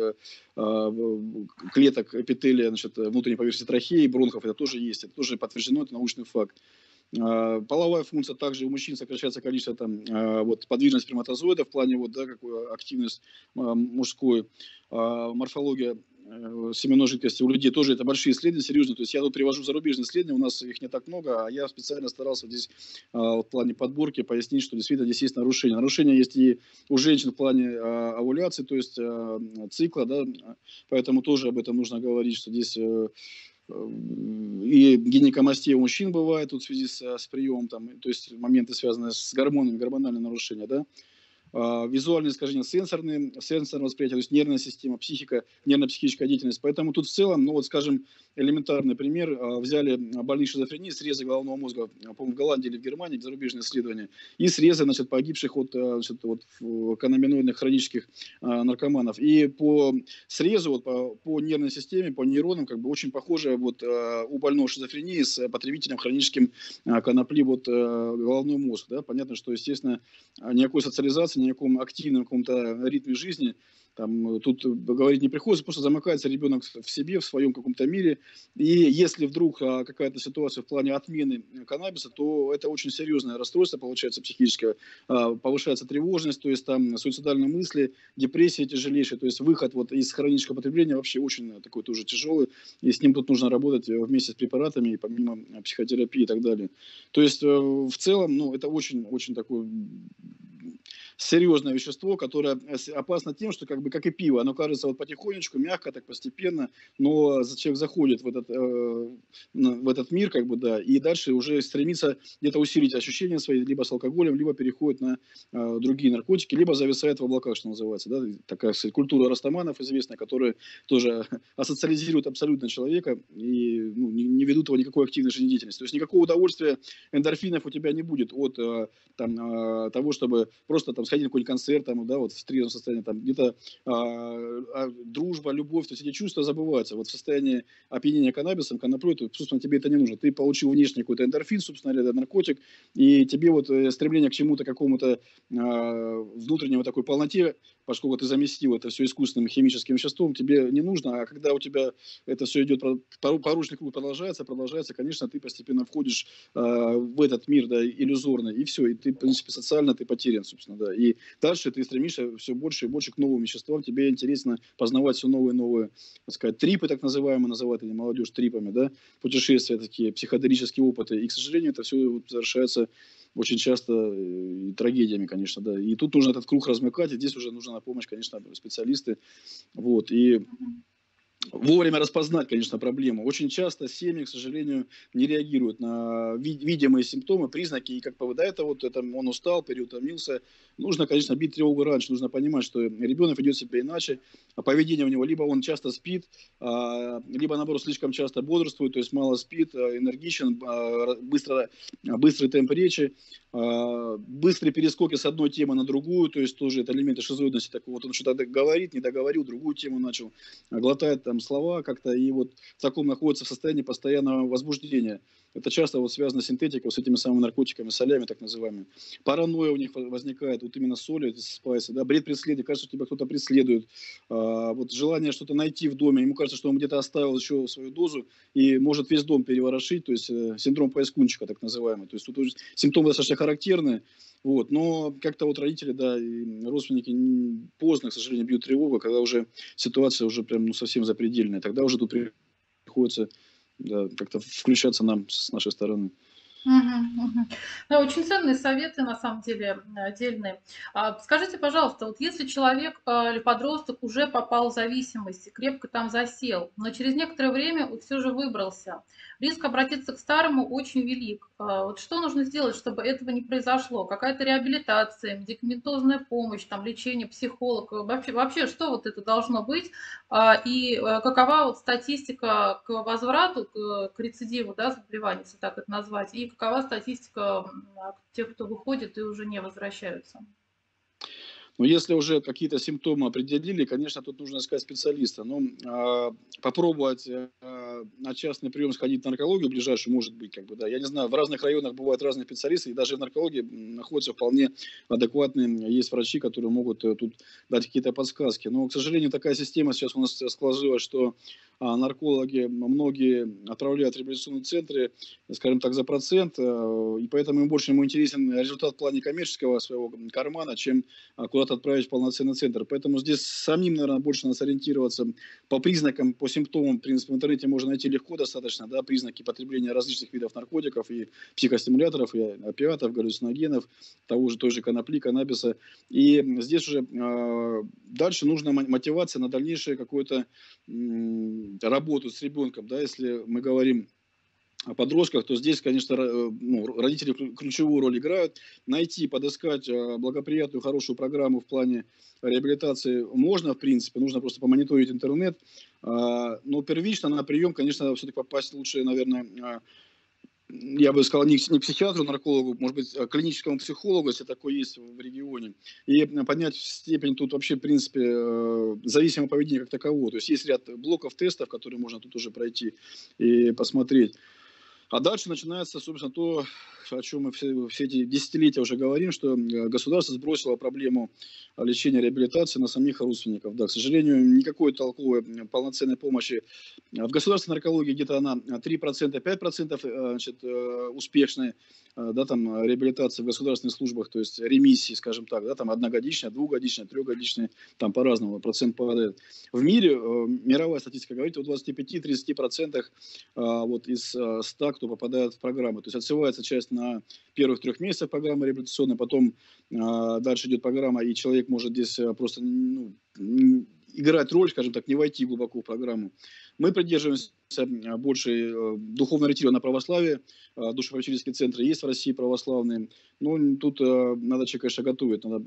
клеток эпителия, значит, внутренней поверхности трахеи, бронхов, это тоже есть, это тоже подтверждено, это научный факт. Половая функция также у мужчин сокращается количество там, вот, подвижность сперматозоида в плане вот, да, какую активность мужской, морфология семенной жидкости у людей тоже это большие исследования, серьезные. То есть я тут привожу зарубежные исследования, у нас их не так много, а я специально старался здесь в плане подборки пояснить, что действительно здесь есть нарушения. Нарушения есть и у женщин в плане овуляции, то есть цикла, да, поэтому тоже об этом нужно говорить, что здесь и гинекомастия у мужчин бывает тут в связи с, с приемом, там, то есть моменты, связанные с гормонами, гормональные нарушения, да. А, визуальные искажения сенсорные, сенсорное восприятие, то есть нервная система, психика, нервно-психическая деятельность. Поэтому тут в целом, ну вот скажем, элементарный пример, а, взяли больных шизофренией, срезы головного мозга, по-моему, в Голландии или в Германии, зарубежные исследования, и срезы, значит, погибших от, значит, вот, каннабиноидных хронических а, наркоманов. И по срезу, вот, по, по нервной системе, по нейронам, как бы очень похоже вот, а, у больного шизофрении с потребителем хроническим а, конопли вот, а, головной мозг. Да? Понятно, что, естественно, никакой социализации, ни о каком активном каком-то ритме жизни там, тут говорить не приходится, просто замыкается ребенок в себе, в своем каком-то мире. И если вдруг а, какая-то ситуация в плане отмены каннабиса, то это очень серьезное расстройство, получается, психическое. А, повышается тревожность, то есть там суицидальные мысли, депрессия тяжелейшая, то есть выход вот из хронического потребления вообще очень такой тоже тяжелый. И с ним тут нужно работать вместе с препаратами, помимо психотерапии и так далее. То есть в целом, ну, это очень-очень такой серьезное вещество, которое опасно тем, что как бы как и пиво, оно кажется вот потихонечку, мягко, так постепенно, но человек заходит в этот, э, в этот мир, как бы, да, и дальше уже стремится где-то усилить ощущения свои, либо с алкоголем, либо переходит на э, другие наркотики, либо зависает в облаках, что называется, да, такая, сказать, культура растаманов известная, которая тоже асоциализирует абсолютно человека и ну, не, не ведут его никакой активной жизнедеятельности. То есть никакого удовольствия, эндорфинов у тебя не будет от э, там, э, того, чтобы просто там сходить на какой-нибудь концерт, там, да, вот в трезвом состоянии, там где-то э, э, дружба, любовь, то есть эти чувства забываются. Вот в состоянии опьянения каннабисом, коноплей, то, собственно, тебе это не нужно. Ты получил внешний какой-то эндорфин, собственно, это наркотик, и тебе вот э, стремление к чему-то, какому-то э, внутреннему такой полноте, поскольку ты заместил это все искусственным химическим веществом, тебе не нужно, а когда у тебя это все идет, порочный круг продолжается, продолжается, конечно, ты постепенно входишь э, в этот мир, да, иллюзорный, и все, и ты, в принципе, социально ты потерян, собственно, да, и дальше ты стремишься все больше и больше к новым веществам, тебе интересно познавать все новые и новые, так сказать, трипы, так называемые, называют они молодежь трипами, да, путешествия, такие психоделические опыты, и, к сожалению, это все завершается очень часто и трагедиями, конечно, да. И тут нужно этот круг размыкать, и здесь уже нужна на помощь, конечно, специалисты. Вот. И вовремя распознать, конечно, проблему. Очень часто семьи, к сожалению, не реагируют на видимые симптомы, признаки. И как бы до этого вот это, он устал, переутомился. Нужно, конечно, бить тревогу раньше. Нужно понимать, что ребенок ведет себя иначе. А поведение у него либо он часто спит, либо, наоборот, слишком часто бодрствует, то есть мало спит, энергичен, быстро, быстрый темп речи, быстрые перескоки с одной темы на другую, то есть тоже это элементы шизоидности. Так вот он что-то говорит, не договорил, другую тему начал, глотает там слова как-то, и вот в таком находится в состоянии постоянного возбуждения. Это часто вот связано с синтетикой, с этими самыми наркотиками, солями так называемыми. Паранойя у них возникает, вот именно соли, спайсы, да, бред преследования, кажется, что тебя кто-то преследует. А, вот желание что-то найти в доме, ему кажется, что он где-то оставил еще свою дозу и может весь дом переворошить, то есть э, синдром поискунчика так называемый. То есть тут уже симптомы достаточно характерные, вот, но как-то вот родители, да, и родственники поздно, к сожалению, бьют тревогу, когда уже ситуация уже прям ну, совсем запредельная. Тогда уже тут приходится да, как-то включаться нам с нашей стороны. Мгм, мгм. Да, очень ценные советы, на самом деле, отдельные. А, скажите, пожалуйста, вот если человек а, или подросток уже попал в зависимость и крепко там засел, но через некоторое время все же выбрался, риск обратиться к старому очень велик. А, вот что нужно сделать, чтобы этого не произошло? Какая-то реабилитация, медикаментозная помощь, там, лечение, психолог? Вообще, вообще, что вот это должно быть? А, и а, какова вот статистика к возврату, к, к рецидиву, да, заболевания, если так это назвать, и какова статистика тех, кто выходит и уже не возвращаются? Но если уже какие-то симптомы определили, конечно, тут нужно искать специалиста. Но э, попробовать э, на частный прием сходить в наркологию ближайшую, может быть, как бы, да. Я не знаю, в разных районах бывают разные специалисты, и даже в наркологии находятся вполне адекватные, есть врачи, которые могут э, тут дать какие-то подсказки. Но, к сожалению, такая система сейчас у нас сложилась, что а наркологи многие отправляют в реабилитационные центры, скажем так, за процент, и поэтому им больше ему интересен результат в плане коммерческого своего кармана, чем куда-то отправить в полноценный центр. Поэтому здесь самим, наверное, больше надо сориентироваться по признакам, по симптомам. В принципе, в интернете можно найти легко достаточно, да, признаки потребления различных видов наркотиков и психостимуляторов, и опиатов, галлюциногенов, того же, той же конопли, каннабиса. И здесь уже э, дальше нужна мотивация на дальнейшее какое-то работу с ребенком, да, если мы говорим о подростках, то здесь, конечно, ну, родители ключевую роль играют. Найти, подыскать благоприятную, хорошую программу в плане реабилитации можно, в принципе, нужно просто помониторить интернет, но первично на прием, конечно, все-таки попасть лучше, наверное, я бы сказал, не, не психиатру, наркологу, может быть, а клиническому психологу, если такой есть в регионе, и поднять степень тут вообще, в принципе, зависимого поведения как такового. То есть есть ряд блоков тестов, которые можно тут уже пройти и посмотреть. А дальше начинается, собственно, то, о чем мы все, все эти десятилетия уже говорим, что государство сбросило проблему лечения, реабилитации на самих родственников. Да, к сожалению, никакой толковой полноценной помощи. В государственной наркологии где-то она три процента, пять процентов значит, успешная, да, там, реабилитация в государственных службах, то есть ремиссии, скажем так, да, там одногодичная, двухгодичная, трехгодичная, там по-разному процент падает. В мире мировая статистика говорит о двадцати пяти — тридцати процентах вот, из ста, кто попадает в программу. То есть отсылается часть на первых трех месяцев программы реабилитационной, потом э, дальше идет программа, и человек может здесь просто ну, играть роль, скажем так, не войти глубоко в программу. Мы придерживаемся больше духовно-ориентированного православия, душепопечительские центры есть в России православные, но тут надо человека, конечно, готовить, надо,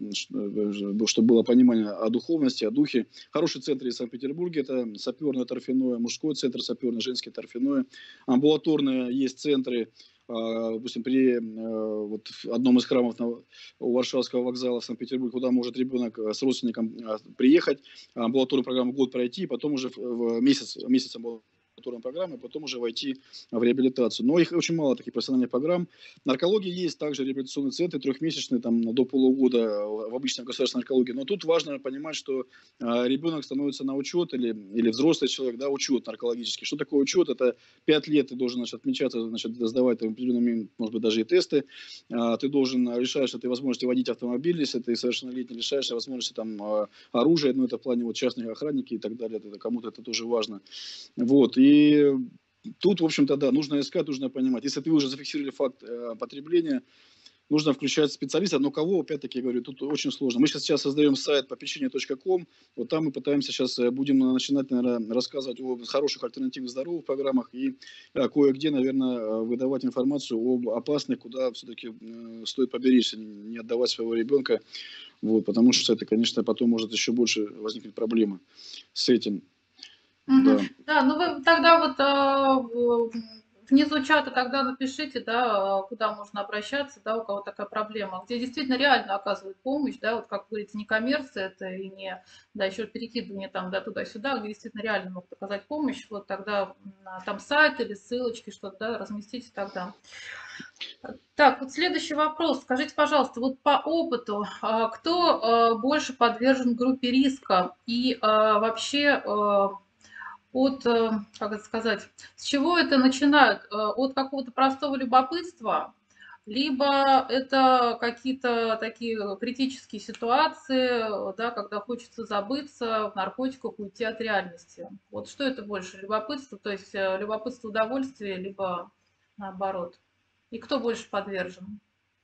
чтобы было понимание о духовности, о духе. Хорошие центры в Санкт-Петербурге, это саперное торфяное, мужской центр саперный, женский торфяное, амбулаторные есть центры, допустим, при вот, одном из храмов на, у Варшавского вокзала в Санкт-Петербурге, куда может ребенок с родственником приехать, амбулаторную программу год пройти, потом уже в месяц, месяц амбулаторной программы, потом уже войти в реабилитацию. Но их очень мало, таких профессиональных программ. Наркологии есть также реабилитационные центры, трехмесячные, там, до полугода в обычной государственной наркологии. Но тут важно понимать, что э, ребенок становится на учет, или, или взрослый человек, да, учет наркологический. Что такое учет? Это пять лет ты должен, значит, отмечаться, значит, сдавать там, определенные, может быть, даже и тесты. Э, ты должен, лишаешься ты возможности водить автомобиль, если ты совершеннолетний, лишаешься возможности там, э, оружия, ну, это в плане вот, частных охранников и так далее. Это, кому-то это тоже важно. Вот. И тут, в общем-то, да, нужно искать, нужно понимать. Если ты уже зафиксировали факт э, потребления, нужно включать специалиста, но кого, опять-таки, я говорю, тут очень сложно. Мы сейчас, сейчас создаем сайт попечение точка ком, вот там мы пытаемся сейчас, будем начинать, наверное, рассказывать о хороших альтернативных здоровых программах и э, кое-где, наверное, выдавать информацию об опасных, куда все-таки э, стоит поберечься, не отдавать своего ребенка, вот, потому что это, конечно, потом может еще больше возникнуть проблемы с этим. Мгм. Да. Да, ну вы тогда вот а, в- внизу чата тогда напишите, да, а, куда можно обращаться, да, у кого такая проблема, где действительно реально оказывают помощь, да, вот как вы говорите, не коммерция это и не, да, еще перекидывание там, да, туда-сюда, где действительно реально могут оказать помощь, вот тогда м, а, там сайт или ссылочки, что-то, да, разместите тогда. Так, вот следующий вопрос. Скажите, пожалуйста, вот по опыту, а, кто а, больше подвержен группе риска и а, вообще а, от, э, как это сказать, с чего это начинают? Э, От какого-то простого любопытства, либо это какие-то такие критические ситуации, э, да, когда хочется забыться в наркотиках, уйти от реальности. Вот что это больше? Любопытство, то есть э, любопытство, удовольствие, либо наоборот? И кто больше подвержен?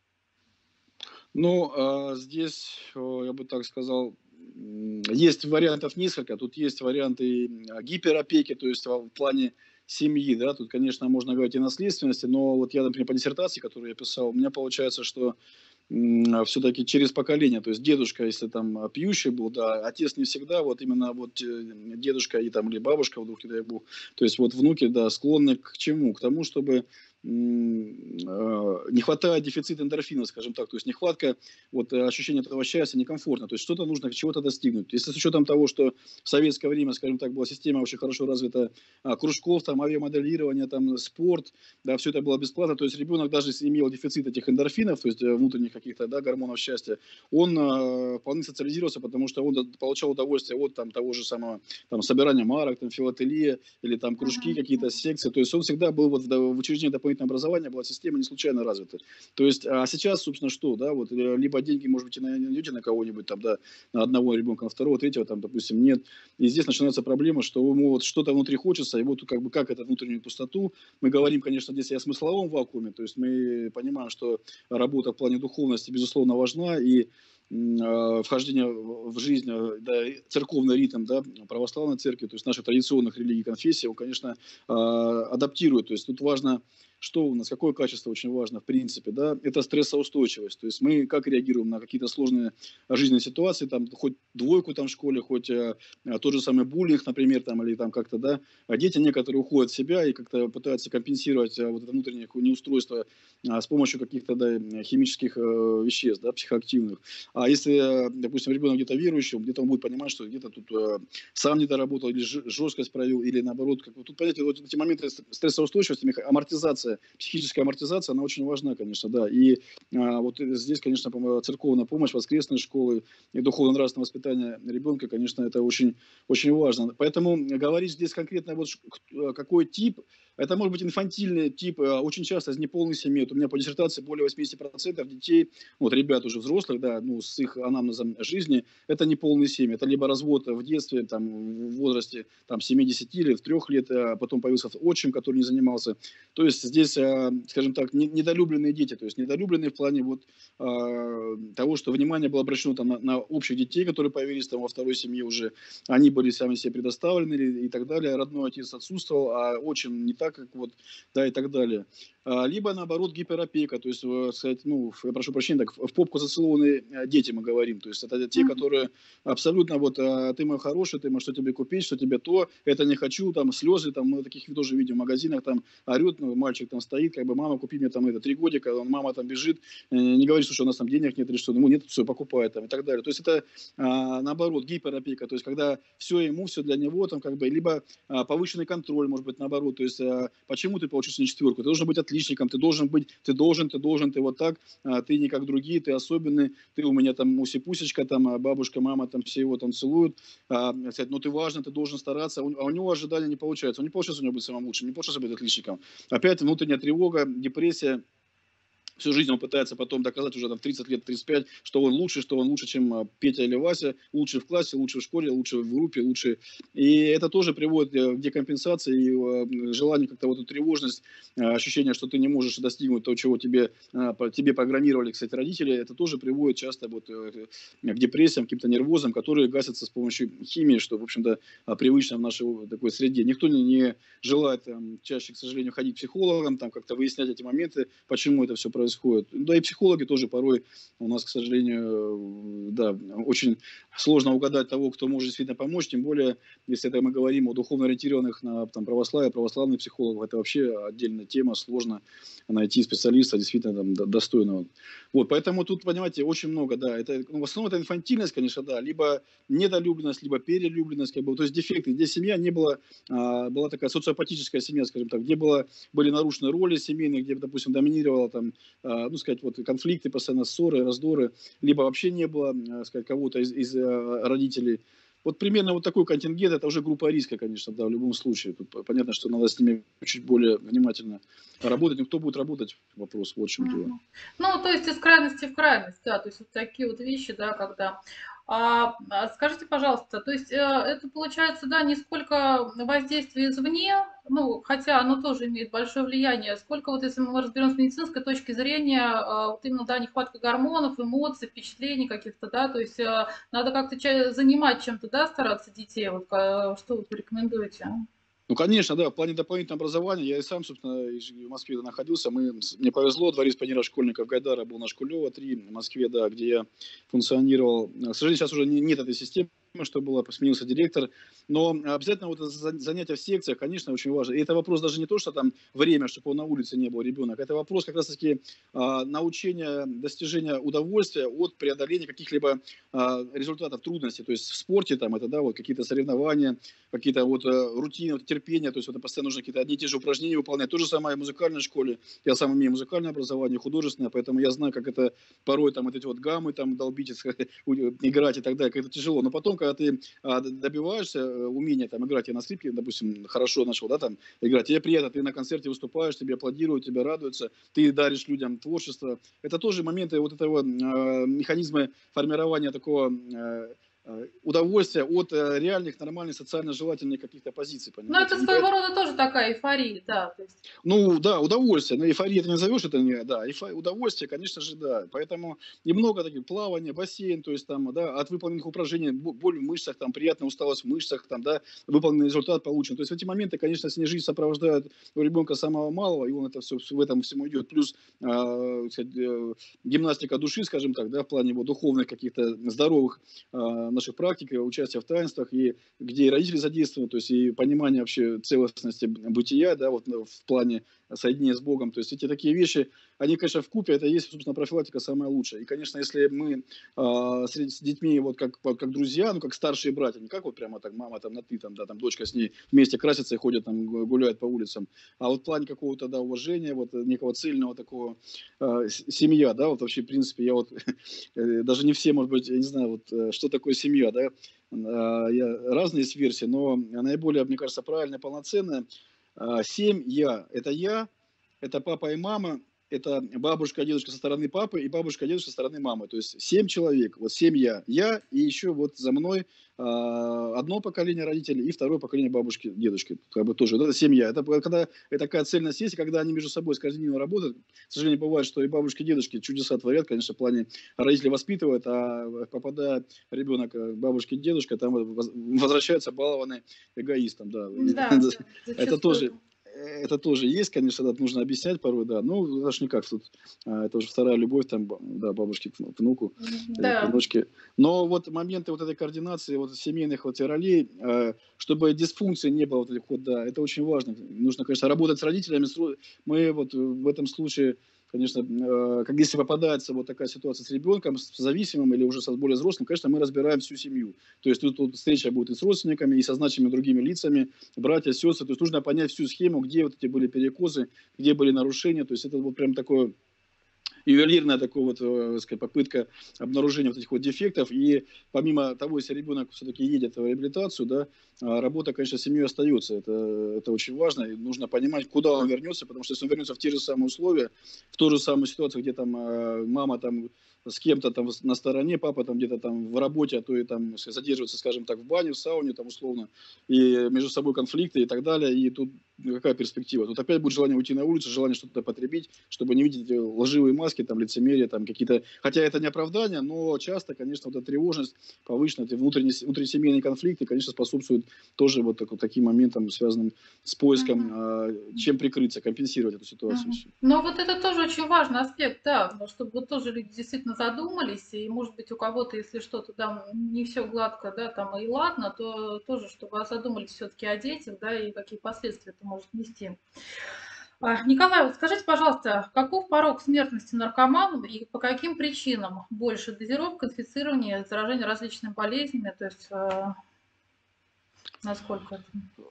Ну, а, здесь, о, я бы так сказал, м, есть вариантов несколько. Тут есть варианты м, а, гиперопеки, то есть во- в плане семьи, да, тут, конечно, можно говорить и наследственности, но вот я, например, по диссертации, которую я писал, у меня получается, что все-таки через поколение, то есть дедушка, если там а, пьющий был, да, отец не всегда, вот именно вот э, дедушка и там или бабушка вдруг, не дай бог, то есть вот внуки, да, склонны к чему? К тому, чтобы м, э, не хватает дефицит эндорфинов, скажем так, то есть нехватка вот э, ощущения этого счастья, некомфортно, то есть что-то нужно чего-то достигнуть. Если с учетом того, что в советское время, скажем так, была система очень хорошо развита а, кружков, там авиамоделирование, там спорт, да, все это было бесплатно, то есть ребенок даже если имел дефицит этих эндорфинов, то есть э, внутренних каких-то, да, гормонов счастья, он э, вполне социализировался, потому что он до- получал удовольствие от там того же самого там собирания марок, там филателия или там кружки Мгм. какие-то, секции, то есть он всегда был вот в, в учреждении дополнительного образования, была система не случайно развита. То есть, а сейчас, собственно, что, да, вот э, либо деньги, может быть, и на- найдете на кого-нибудь там, да, на одного ребенка, на второго, третьего, там, допустим, нет. И здесь начинается проблема, что ему вот что-то внутри хочется, и вот как бы как эту внутреннюю пустоту. Мы говорим, конечно, здесь и о смысловом вакууме, то есть мы понимаем, что работа в плане духовности, безусловно, важна, и м, э, вхождение в в жизнь, э, да, и церковный ритм, да, православной церкви, то есть наших традиционных религий, конфессий, он, конечно, э, адаптирует. То есть тут важно, что у нас, какое качество очень важно, в принципе, да, это стрессоустойчивость. То есть мы как реагируем на какие-то сложные жизненные ситуации, там, хоть двойку там в школе, хоть э, э, тот же самый буллинг, например, там, или там как-то, да, а дети некоторые уходят в себя и как-то пытаются компенсировать э, вот это внутреннее какое неустройство а, с помощью каких-то, да, химических э, веществ, да, психоактивных. А если, э, допустим, ребенок где-то верующий, где-то он будет понимать, что где-то тут э, сам не доработал, или ж- жесткость проявил, или наоборот, как, вот тут, понятие, вот эти моменты ст- стрессоустойчивости, меха- амортизация, психическая амортизация, она очень важна, конечно, да. И а, вот здесь, конечно, пом- церковная помощь, воскресные школы и духовно-нравственное воспитание ребенка, конечно, это очень, очень важно. Поэтому говорить здесь конкретно, вот ш- к- какой тип, Это может быть инфантильный тип, э, очень часто из неполной семьи. Вот у меня по диссертации более восемьдесят процентов детей, вот ребят уже взрослых, да, ну, с их анамнезом жизни, это неполные семьи. Это либо развод в детстве, там, в возрасте там, семи-десяти лет, трех лет, а потом появился отчим, который не занимался. То есть здесь, э, скажем так, не- недолюбленные дети, то есть недолюбленные в плане вот, э, того, что внимание было обращено там, на, на общих детей, которые появились там, во второй семье уже, они были сами себе предоставлены и и так далее, родной отец отсутствовал, а отчим не так, как вот, да, и так далее. А, Либо, наоборот, гиперопека, то есть, э, сказать, ну, я прошу прощения, так, в попку зацелованные э, дети мы говорим, то есть это те, Мгм. которые абсолютно вот, а, ты мой хороший, ты мой, что тебе купить, что тебе то, это не хочу, там, слезы, там, мы таких тоже видим в магазинах, там, орет, ну, мальчик там стоит, как бы, мама, купи мне там это, три годика, он, мама там бежит, э, не говорит, что у нас там денег нет или что, ему нет, все, покупает там и так далее. То есть это, а, наоборот, гиперопека, то есть когда все ему, все для него, там, как бы, либо а, повышенный контроль, может быть, наоборот, то есть а, почему ты получился не четверку, ты должен быть отличником, ты должен быть, ты должен, ты должен, ты вот так, а, ты не как другие, ты особенный, ты у меня там муси-пусечка, там, а бабушка, мама, там, все его там целуют, а, сказать, ну ты важно, ты должен стараться, а у, а у него ожидания не получается, он не получается у него быть самым лучшим, не получается быть отличником. Опять внутренняя тревога, депрессия, всю жизнь он пытается потом доказать уже там, в тридцать лет, тридцать пять, что он лучше, что он лучше, чем а, Петя или Вася, лучше в классе, лучше в школе, лучше в группе, лучше. И это тоже приводит э, к декомпенсации и э, желанию как-то вот эту тревожность, э, ощущение, что ты не можешь достигнуть того, чего тебе, э, по- тебе программировали, кстати, родители, это тоже приводит часто вот, э, к депрессиям, к каким-то нервозам, которые гасятся с помощью химии, что, в общем-то, а, привычно в нашей о, такой среде. Никто не, не желает там, чаще, к сожалению, ходить к психологам, там как-то выяснять эти моменты, почему это все происходит. Да и психологи тоже порой у нас, к сожалению, э, да, очень сложно угадать того, кто может действительно помочь, тем более, если это мы говорим о духовно ориентированных на там, православие, православных психологов, это вообще отдельная тема, сложно найти специалиста действительно там, до- достойного. Вот, поэтому тут, понимаете, очень много, да, это, ну, в основном это инфантильность, конечно, да, либо недолюбленность, либо перелюбленность, как бы, то есть дефекты, где семья не была, а, была такая социопатическая семья, скажем так, где было, были нарушены роли семейные, где, допустим, доминировала там, а, ну, сказать, вот конфликты, постоянно ссоры, раздоры, либо вообще не было, а, сказать, кого-то из, из а, родителей. Вот примерно вот такой контингент, это уже группа риска, конечно, да, в любом случае. Тут понятно, что надо с ними чуть более внимательно работать. Но кто будет работать, вопрос, вот в чем дело. Мгм. Ну, то есть из крайности в крайность, да, то есть вот такие вот вещи, да, когда. А, а скажите, пожалуйста, то есть э, это получается, да, не сколько воздействия извне, ну, хотя оно тоже имеет большое влияние, сколько вот если мы разберем с медицинской точки зрения, а, вот именно, да, нехватка гормонов, эмоций, впечатлений каких-то, да, то есть э, надо как-то ча- занимать чем-то, да, стараться детей, вот э, что вы порекомендуете? Ну, конечно, да, в плане дополнительного образования, я и сам, собственно, и ж- в Москве находился, мы, с- мне повезло, дворец пионеров школьников Гайдара был на Шкулева три в Москве, да, где я функционировал. К сожалению, сейчас уже не- нет этой системы, что было, сменился директор, но обязательно вот это за- занятия в секциях, конечно, очень важно. И это вопрос даже не то, что там время, чтобы он на улице не был, ребенок, это вопрос как раз-таки а, научения, достижения удовольствия от преодоления каких-либо а, результатов, трудностей, то есть в спорте там это, да, вот какие-то соревнования, какие-то вот э, рутины, вот, терпение, то есть вот, постоянно нужно какие-то одни и те же упражнения выполнять. То же самое в музыкальной школе. Я сам имею музыкальное образование, художественное, поэтому я знаю, как это порой там вот эти вот гаммы там долбить, играть и так далее, как это тяжело. Но потом, когда ты а, добиваешься э, умения там играть, я на скрипке, допустим, хорошо начал, да, там играть, тебе приятно, ты на концерте выступаешь, тебе аплодируют, тебе радуются, ты даришь людям творчество. Это тоже моменты вот этого э, механизма формирования такого э, э, удовольствие от э, реальных, нормальных, социально желательных каких-то позиций, Ну, это понимаете? Не своего поэт- рода тоже такая эйфория, да, то есть. Ну, да, удовольствие, но эйфория ты не назовешь, это не, да, эйфо- удовольствие, конечно же, да, поэтому немного таких, плавание, бассейн, то есть там, да, от выполненных упражнений, бо- боль в мышцах, там, приятная усталость в мышцах, там, да, выполненный результат получен, то есть в эти моменты, конечно, если жизнь сопровождает у ребенка самого малого, и он это все, в этом всему идет, плюс, а, сказать, э, гимнастика души, скажем так, да, в плане его духовных каких-то здоровых а, наших практик, и участия в таинствах, и где и родители задействованы, то есть и понимание вообще целостности бытия, да, вот ну, в плане соединения с Богом. То есть эти такие вещи, они, конечно, в купе, это и есть, собственно, профилактика самая лучшая. И, конечно, если мы а, с, с детьми вот как, вот как друзья, ну, как старшие братья, не как вот прямо так мама там на ты, там, да, там дочка с ней вместе красятся и ходят там гу- гуляют по улицам, а вот в плане какого-то, да, уважения, вот э, некого цельного такого а, с- семья, да, вот вообще, в принципе, я вот э, даже не все, может быть, я не знаю, вот э, что такое семья, да, а, я, разные есть версии, но наиболее, мне кажется, правильная, полноценная, А, семь я– это я, это папа и мама, это бабушка, дедушка со стороны папы и бабушка, дедушка со стороны мамы. То есть семь человек, вот семь я. Я и еще вот за мной а, одно поколение родителей и второе поколение бабушки, дедушки. Как бы тоже, вот это семья. Это когда это такая цельность есть, и когда они между собой скоординированно работают. К сожалению, бывает, что и бабушки, и дедушки чудеса творят, конечно, в плане родители воспитывают, а попадая ребенок к бабушке, и дедушке, там воз- возвращается балованный эгоистом, да. Да, да, Это тоже зачастую. это тоже есть, конечно, да, нужно объяснять порой, да. Ну, это ж никак, тут а, это уже вторая любовь, там, ба- да, бабушки к вну- к внуку или к Да. внучке. Но вот моменты вот этой координации, вот семейных вот ролей, э, чтобы дисфункции не было вот этих вот, да, это очень важно. Нужно, конечно, работать с родителями. с ро- Мы вот э, в этом случае, конечно, э, как если попадается вот такая ситуация с ребенком, с зависимым или уже со более взрослым, конечно, мы разбираем всю семью. То есть тут, тут встреча будет и с родственниками, и со значимыми другими лицами, братья, сестры. То есть нужно понять всю схему, где вот эти были перекосы, где были нарушения. То есть это вот прям такое ювелирная такая вот, э, так сказать, попытка обнаружения вот этих вот дефектов. И помимо того, если ребенок все-таки едет в реабилитацию, да, а, работа, конечно, с семьей остается. Это, это очень важно. И нужно понимать, куда он вернется, потому что если он вернется в те же самые условия, в ту же самую ситуацию, где там а, мама там с кем-то там на стороне, папа там где-то там в работе, а то и там задерживается, скажем так, в бане, в сауне там условно, и между собой конфликты и так далее, и тут какая перспектива? Тут опять будет желание уйти на улицу, желание что-то потребить, чтобы не видеть эти лживые маски, там, лицемерие, там, какие-то... Хотя это не оправдание, но часто, конечно, вот эта тревожность, повышенная, эти внутренние, внутрисемейные конфликты, конечно, способствуют тоже вот, так, вот таким моментам, связанным с поиском, Мгм. а, чем прикрыться, компенсировать эту ситуацию Мгм. всю. Но вот это тоже очень важный аспект, да, но чтобы вот тоже люди действительно задумались, и, может быть, у кого-то, если что-то там не все гладко, да, там и ладно, то тоже, чтобы задумались все-таки о детях, да, и какие последствия это может нести. А, Николай, вот скажите, пожалуйста, каков порог смертности наркоманов и по каким причинам больше дозировка, инфицирование, заражение различными болезнями, то есть э, насколько это?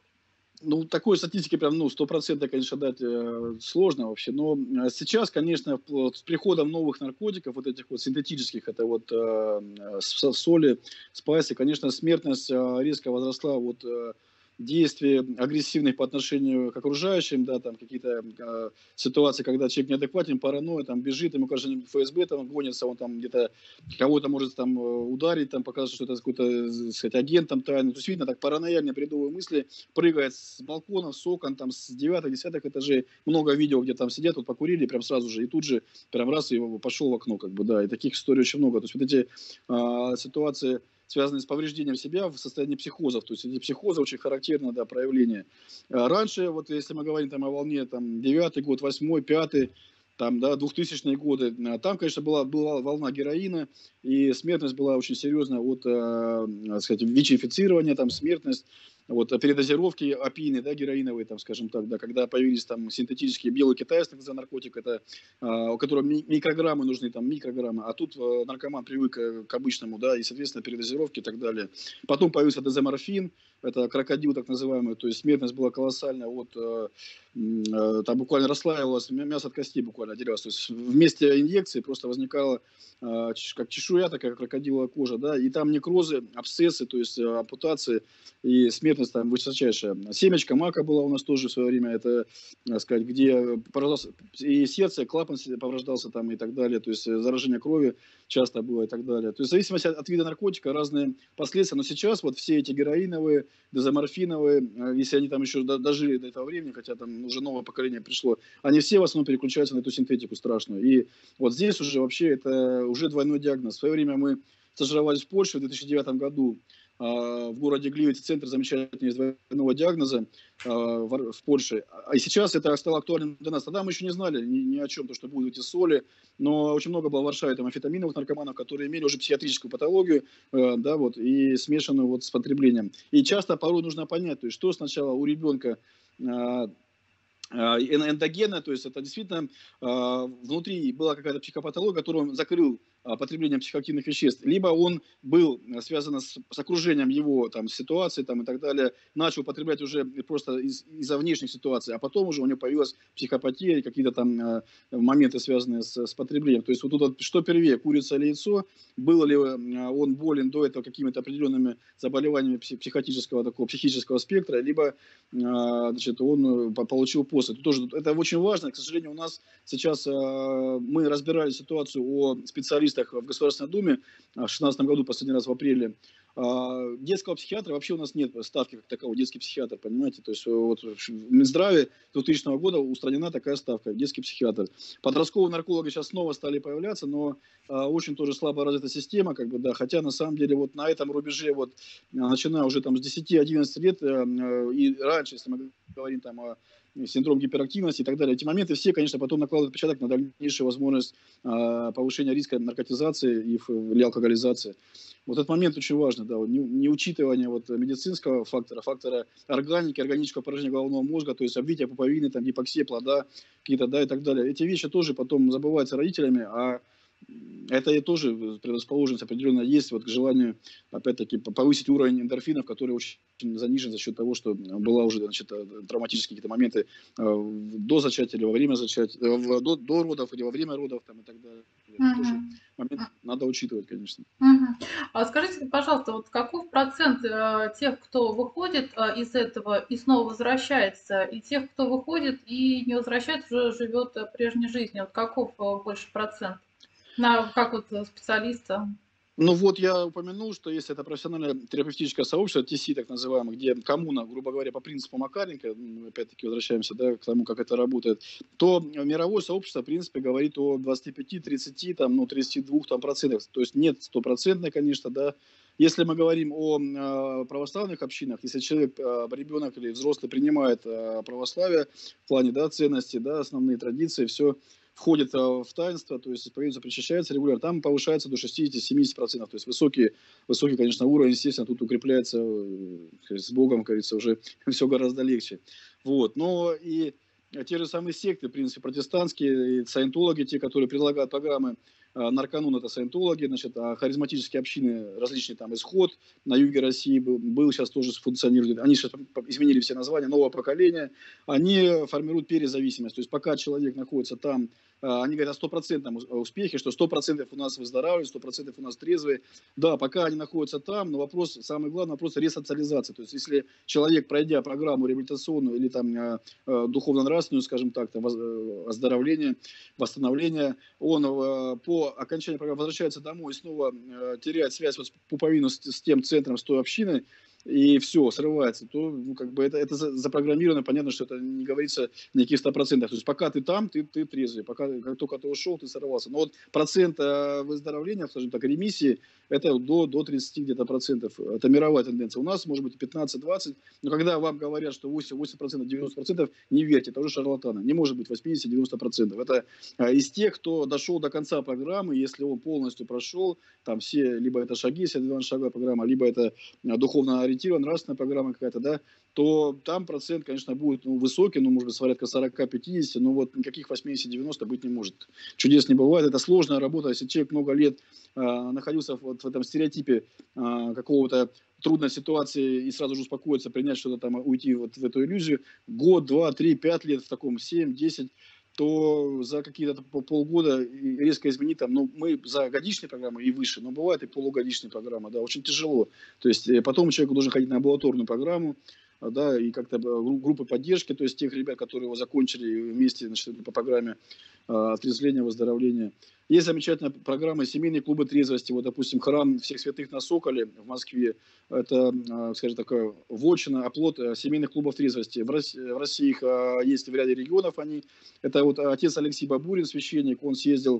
Ну, такой статистики прям, ну, стопроцентно, конечно, дать э, сложно вообще. Но э, сейчас, конечно, вот с приходом новых наркотиков, вот этих вот синтетических, это вот э, с- соли, спайсы, конечно, смертность э, резко возросла от э, действий агрессивных по отношению к окружающим, да, там какие-то э, ситуации, когда человек неадекватен, паранойя, там бежит, ему кажется, они эф эс бэ там гонится, он там где-то кого-то может там э, ударить, там показывает, что это какой-то, э, сказать, агент там тайный. То есть видно так паранояльные бредовые мысли, прыгает с балконов, с окон, там, с девятых, десятых этажей. Много видео, где там сидят, вот покурили прям сразу же, и тут же прям раз и пошел в окно, как бы, да. И таких историй очень много. То есть вот эти а, ситуации, связанные с повреждением себя в состоянии психозов. То есть эти психозы очень характерно, да, проявление. А раньше, вот если мы говорим там о волне, там, девятый год, восьмой, пятый, там, да, двухтысячные годы, а, там, конечно, была, была волна героина, и смертность была очень серьезная от, э, так сказать, ВИЧ-инфицирования, там, смертность, вот, а передозировки опийной, да, героиновой, там, скажем так, да, когда появились там синтетические белый китайский за наркотик, это, а, у которого ми- микрограммы нужны, там, микрограммы, а тут э, наркоман привык э, к обычному, да, и, соответственно, передозировки и так далее. Потом появился дезоморфин, это крокодил так называемый, то есть смертность была колоссальная от, э, м, э, там буквально расслаивалось, мя- мясо от костей буквально отделялось, то есть вместе инъекции просто возникала э, ч- как чешуя такая, крокодиловая кожа, да, и там некрозы, абсцессы, то есть э, ампутации, и смертность там высочайшая. Семечко мака была у нас тоже в свое время, это, так сказать, где порождался и сердце, клапан се- повреждался там и так далее, то есть э, заражение крови часто было и так далее. То есть в зависимости от, от вида наркотика разные последствия, но сейчас вот все эти героиновые, дезоморфиновые, э, если они там еще до- дожили до этого времени, хотя там уже новое поколение пришло, они все в основном переключаются на эту синтетику страшную. И вот здесь уже вообще это уже двойной диагноз. В свое время мы стажировались в Польше в две тысячи девятом году, а, в городе Гливице, центр замечательный из двойного диагноза а, в, в Польше. А и сейчас это стало актуальным для нас. Тогда мы еще не знали ни, ни о чем, то, что будут эти соли, но очень много было в Варшаве там амфетаминовых наркоманов, которые имели уже психиатрическую патологию, э, да, вот, и смешанную вот с потреблением. И часто порой нужно понять, то есть, что сначала у ребенка а, а, эндогена, то есть это действительно а, внутри была какая-то психопатология, которую он закрыл потреблением психоактивных веществ, либо он был связан с, с окружением его там, ситуации там, и так далее, начал употреблять уже просто из, из-за внешних ситуаций, а потом уже у него появилась психопатия и какие-то там э, моменты, связанные с, с потреблением. То есть вот тут вот, что первее, курица или яйцо, был ли он болен до этого какими-то определенными заболеваниями психотического, такого психического спектра, либо значит, он получил после. Это, тоже, это очень важно. К сожалению, у нас сейчас мы разбирали ситуацию о специалистах в Государственной Думе в две тысячи шестнадцатом году, последний раз в апреле. Детского психиатра вообще у нас нет ставки как такового, детский психиатр, понимаете, то есть вот в Минздраве двухтысячного года устранена такая ставка, детский психиатр. Подростковые наркологи сейчас снова стали появляться, но а, очень тоже слабо развита система, как бы, да, хотя на самом деле вот на этом рубеже, вот, начиная уже там с десяти-одиннадцати лет э, и раньше, если мы говорим там о синдром гиперактивности и так далее. Эти моменты все, конечно, потом накладывают отпечаток на дальнейшую возможность э, повышения риска наркотизации и, или алкоголизации. Вот этот момент очень важный, да, не, не учитывание вот медицинского фактора, фактора органики, органического поражения головного мозга, то есть обвитие пуповины, там, гипоксия плода, какие-то, да, и так далее. Эти вещи тоже потом забываются родителями, а это и тоже предрасположенность определенно есть вот к желанию, опять-таки, повысить уровень эндорфинов, который очень занижен за счет того, что была уже, значит, травматические какие-то моменты до зачатия или во время зачатия, до, до родов или во время родов там, и так далее. Мгм. Тоже момент надо учитывать, конечно. Мгм. А скажите, пожалуйста, вот каков процент э, тех, кто выходит э, из этого и снова возвращается, и тех, кто выходит и не возвращается, уже живет э, прежней жизнью? Вот каков э, больше процент? На, как вот э, специалиста? Ну вот я упомянул, что если это профессиональное терапевтическое сообщество, ти си так называемое, где коммуна, грубо говоря, по принципу Макаренко, мы опять-таки возвращаемся, да, к тому, как это работает, то мировое сообщество, в принципе, говорит о двадцати пяти, тридцати, там, ну, тридцати двух там, процентах. То есть нет стопроцентной, конечно, да. Если мы говорим о э, православных общинах, если человек, э, ребенок или взрослый принимает э, православие в плане, да, ценностей, да, основные традиции, все входит в таинство, то есть исповедуется, причащается регулярно, там повышается до шестидесяти-семидесяти процентов. То есть высокий, высокий, конечно, уровень, естественно, тут укрепляется с Богом, как говорится, уже все гораздо легче. Вот. Но и те же самые секты, в принципе, протестантские, саентологи, те, которые предлагают программы, нарканун это саентологи, значит, а харизматические общины различные, там, Исход на юге России был, был сейчас тоже функционирует, они сейчас изменили все названия, новое поколение, они формируют перезависимость, то есть пока человек находится там, они говорят о стопроцентном успехе, что сто процентов у нас выздоравливают, сто процентов у нас трезвые, да, пока они находятся там, но вопрос, самый главный вопрос ресоциализации, то есть если человек, пройдя программу реабилитационную или там духовно-нравственную, скажем так, там, оздоровление, восстановление, он по окончании программы возвращается домой и снова э, теряет связь вот с пуповину с, с тем центром, с той общиной, и все, срывается, то ну, как бы это, это запрограммировано, понятно, что это не говорится никаких ста процентах. То есть пока ты там, ты, ты трезвый, пока как только ты ушел, ты сорвался. Но вот процент выздоровления, скажем так, ремиссии, это до, до тридцати где-то процентов. Это мировая тенденция. У нас может быть пятнадцать-двадцать, но когда вам говорят, что восемьдесят процентов, девяносто процентов, не верьте, это уже шарлатаны. Не может быть восемьдесят-девяносто процентов. Это из тех, кто дошел до конца программы, если он полностью прошел, там все, либо это шаги, семьдесят шага программа, либо это духовно ориентированная, нравственная программа какая-то, да, то там процент, конечно, будет ну, высокий, ну, может быть, порядка сорока-пятидесяти, но вот никаких восьмидесяти-девяноста быть не может. Чудес не бывает, это сложная работа, если человек много лет э, находился вот в этом стереотипе э, какого-то трудной ситуации и сразу же успокоиться, принять что-то там, уйти вот в эту иллюзию, год, два, три, пять лет в таком, семь, десять, то за какие-то полгода резко изменить там, ну, мы за годичные программы и выше, но бывает и полугодичные программы, да, очень тяжело. То есть потом человек должен ходить на амбулаторную программу, да, и как-то группы поддержки, то есть тех ребят, которые его закончили вместе, значит, по программе отрезвления, выздоровления. Есть замечательная программа «Семейные клубы трезвости». Вот, допустим, храм Всех Святых на Соколе в Москве. Это, скажем так, вотчина, оплот семейных клубов трезвости. В России, в России их есть в ряде регионов они. Это вот отец Алексей Бабурин, священник, он съездил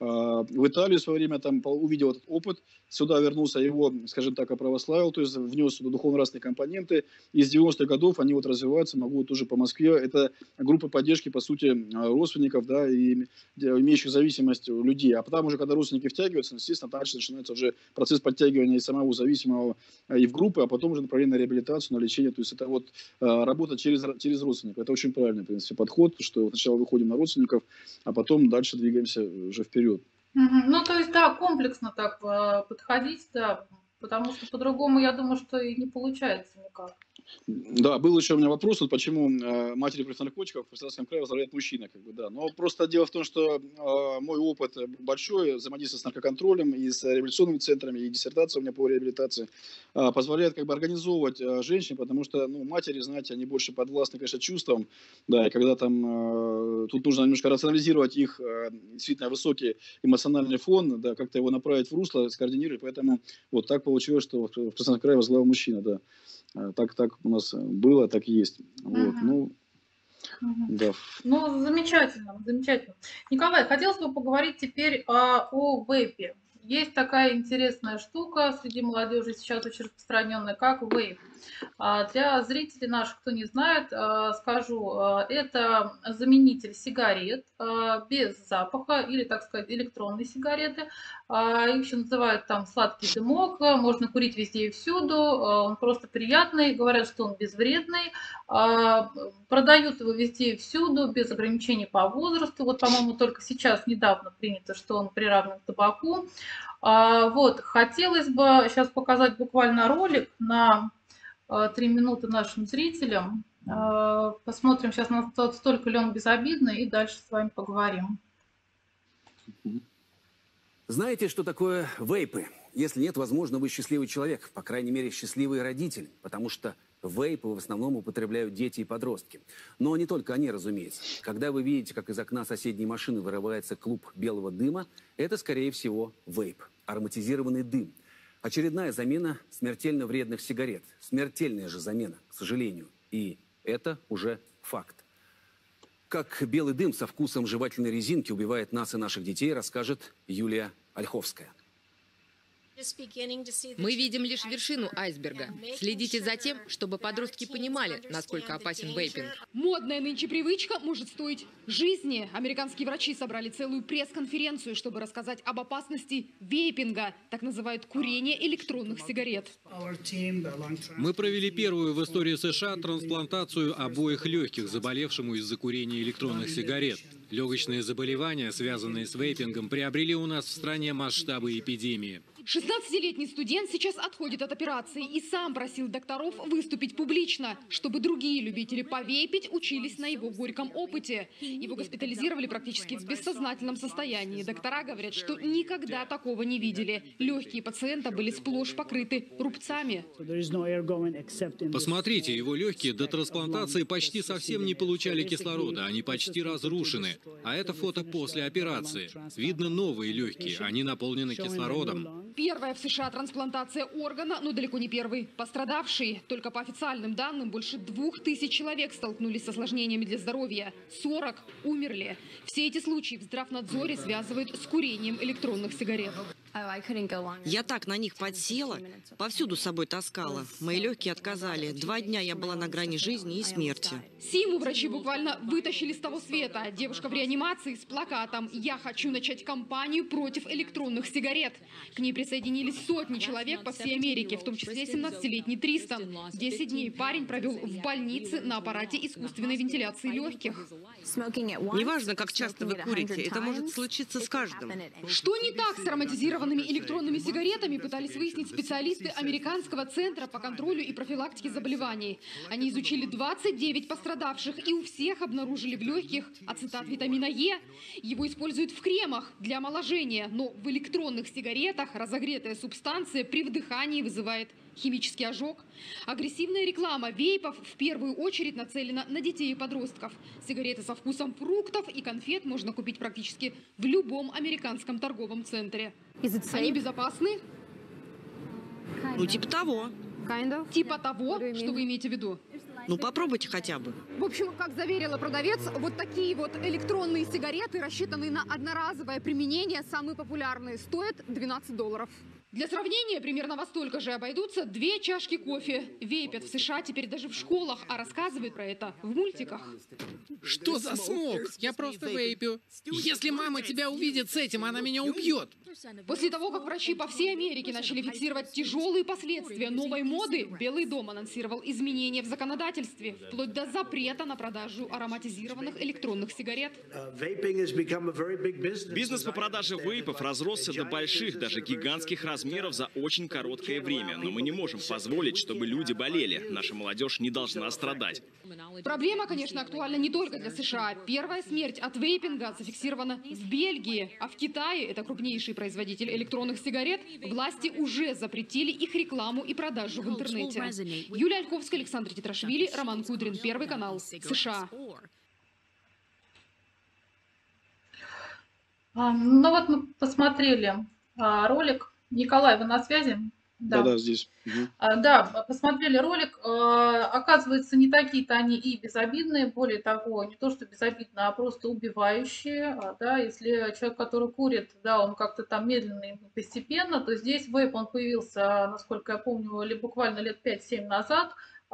в Италию в свое время, там увидел этот опыт, сюда вернулся, его, скажем так, оправославил, то есть внес сюда духовно-нравственные компоненты. Из девяностых годов они вот развиваются, могут уже по Москве. Это группа поддержки, по сути, родственников, да, и имеющих зависимость людей. А потом уже, когда родственники втягиваются, естественно, дальше начинается уже процесс подтягивания и самого зависимого и в группы, а потом уже направление на реабилитацию, на лечение. То есть это вот работа через, через родственников. Это очень правильный, в принципе, подход, что сначала выходим на родственников, а потом дальше двигаемся уже вперед. Мгм. Ну, то есть, да, комплексно так, а, подходить, да, потому что по-другому, я думаю, что и не получается никак. Да, был еще у меня вопрос, вот почему э, матери против наркотиков в Краснодарском крае возглавляет мужчина, как бы, да. Но просто дело в том, что э, мой опыт э, большой, взаимодействие с наркоконтролем и с реабилитационными центрами, и диссертация у меня по реабилитации э, позволяет как бы организовывать э, женщин, потому что, ну, матери, знаете, они больше подвластны, конечно, чувствам, да, и когда там, э, тут нужно немножко рационализировать их э, действительно высокий эмоциональный фон, да, как-то его направить в русло, скоординировать, поэтому вот так получилось, что в Краснодарском крае возглавил мужчина, да. А, так так у нас было, так и есть. Вот, Мгм. ну Мгм. да. Ну, замечательно, замечательно. Николай, хотелось бы поговорить теперь, а, о вейпе. Есть такая интересная штука среди молодежи сейчас очень распространенная, как вейп. А, для зрителей наших, кто не знает, а, скажу, а, это заменитель сигарет, а, без запаха или, так сказать, электронные сигареты. А, их еще называют там сладкий дымок, а, можно курить везде и всюду, а, он просто приятный, говорят, что он безвредный. А, продают его везде и всюду, без ограничений по возрасту. Вот, по-моему, только сейчас недавно принято, что он приравнен к табаку. А, вот, хотелось бы сейчас показать буквально ролик на а, три минуты нашим зрителям. А, посмотрим сейчас, настолько ли он безобидный, и дальше с вами поговорим. Знаете, что такое вейпы? Если нет, возможно, вы счастливый человек, по крайней мере, счастливый родитель, потому что вейпы в основном употребляют дети и подростки. Но не только они, разумеется. Когда вы видите, как из окна соседней машины вырывается клуб белого дыма, это, скорее всего, вейп, ароматизированный дым. Очередная замена смертельно вредных сигарет. Смертельная же замена, к сожалению. И это уже факт. Как белый дым со вкусом жевательной резинки убивает нас и наших детей, расскажет Юлия Ольховская. Мы видим лишь вершину айсберга. Следите за тем, чтобы подростки понимали, насколько опасен вейпинг. Модная нынче привычка может стоить жизни. Американские врачи собрали целую пресс-конференцию, чтобы рассказать об опасности вейпинга, так называют курение электронных сигарет. Мы провели первую в истории США трансплантацию обоих легких заболевшему из-за курения электронных сигарет. Легочные заболевания, связанные с вейпингом, приобрели у нас в стране масштабы эпидемии. шестнадцатилетний студент сейчас отходит от операции и сам просил докторов выступить публично, чтобы другие любители повейпить учились на его горьком опыте. Его госпитализировали практически в бессознательном состоянии. Доктора говорят, что никогда такого не видели. Легкие пациента были сплошь покрыты рубцами. Посмотрите, его легкие до трансплантации почти совсем не получали кислорода, они почти разрушены. А это фото после операции. Видно новые легкие, они наполнены кислородом. Первая в США трансплантация органа, но далеко не первый. Пострадавшие, только по официальным данным, больше двух тысяч человек столкнулись с осложнениями для здоровья. сорок умерли. Все эти случаи в здравнадзоре связывают с курением электронных сигарет. Я так на них подсела, повсюду с собой таскала. Мои легкие отказали. Два дня я была на грани жизни и смерти. Симу врачи буквально вытащили с того света. Девушка в реанимации с плакатом «Я хочу начать кампанию против электронных сигарет». К ней присоединились сотни человек по всей Америке, в том числе семнадцатилетний Тристан. Десять дней парень провел в больнице на аппарате искусственной вентиляции легких. Неважно, как часто вы курите, это может случиться с каждым. Что не так с ароматизированными электронными сигаретами, пытались выяснить специалисты Американского центра по контролю и профилактике заболеваний. Они изучили двадцать девять пострадавших и у всех обнаружили в легких ацетат витамина Е. Его используют в кремах для омоложения, но в электронных сигаретах разогретая субстанция при вдыхании вызывает химический ожог. Агрессивная реклама вейпов в первую очередь нацелена на детей и подростков. Сигареты со вкусом фруктов и конфет можно купить практически в любом американском торговом центре. Они безопасны? Ну, типа того. Типа того, что вы имеете в виду? Ну, попробуйте хотя бы. В общем, как заверила продавец, вот такие вот электронные сигареты, рассчитанные на одноразовое применение, самые популярные, стоят двенадцать долларов. Для сравнения, примерно во столько же обойдутся две чашки кофе. Вейпят в США теперь даже в школах, а рассказывают про это в мультиках. Что за смог? Я просто вейпю. Если мама тебя увидит с этим, она меня убьет. После того, как врачи по всей Америке начали фиксировать тяжелые последствия новой моды, Белый дом анонсировал изменения в законодательстве, вплоть до запрета на продажу ароматизированных электронных сигарет. Бизнес по продаже вейпов разросся до больших, даже гигантских размеров за очень короткое время. Но мы не можем позволить, чтобы люди болели. Наша молодежь не должна страдать. Проблема, конечно, актуальна не только для США. Первая смерть от вейпинга зафиксирована в Бельгии, а в Китае, это крупнейший производитель электронных сигарет, власти уже запретили их рекламу и продажу в интернете. Юлия Ольховская, Александр Тетрашвили, Роман Кудрин, Первый канал, США. Ну вот мы посмотрели ролик. Николай, вы на связи? Да, да, здесь. А, да, посмотрели ролик. А, оказывается, не такие-то они и безобидные. Более того, не то, что безобидные, а просто убивающие. А, да, если человек, который курит, да, он как-то там медленно и постепенно, то здесь вейп, он появился, насколько я помню, ли буквально лет пять-семь назад.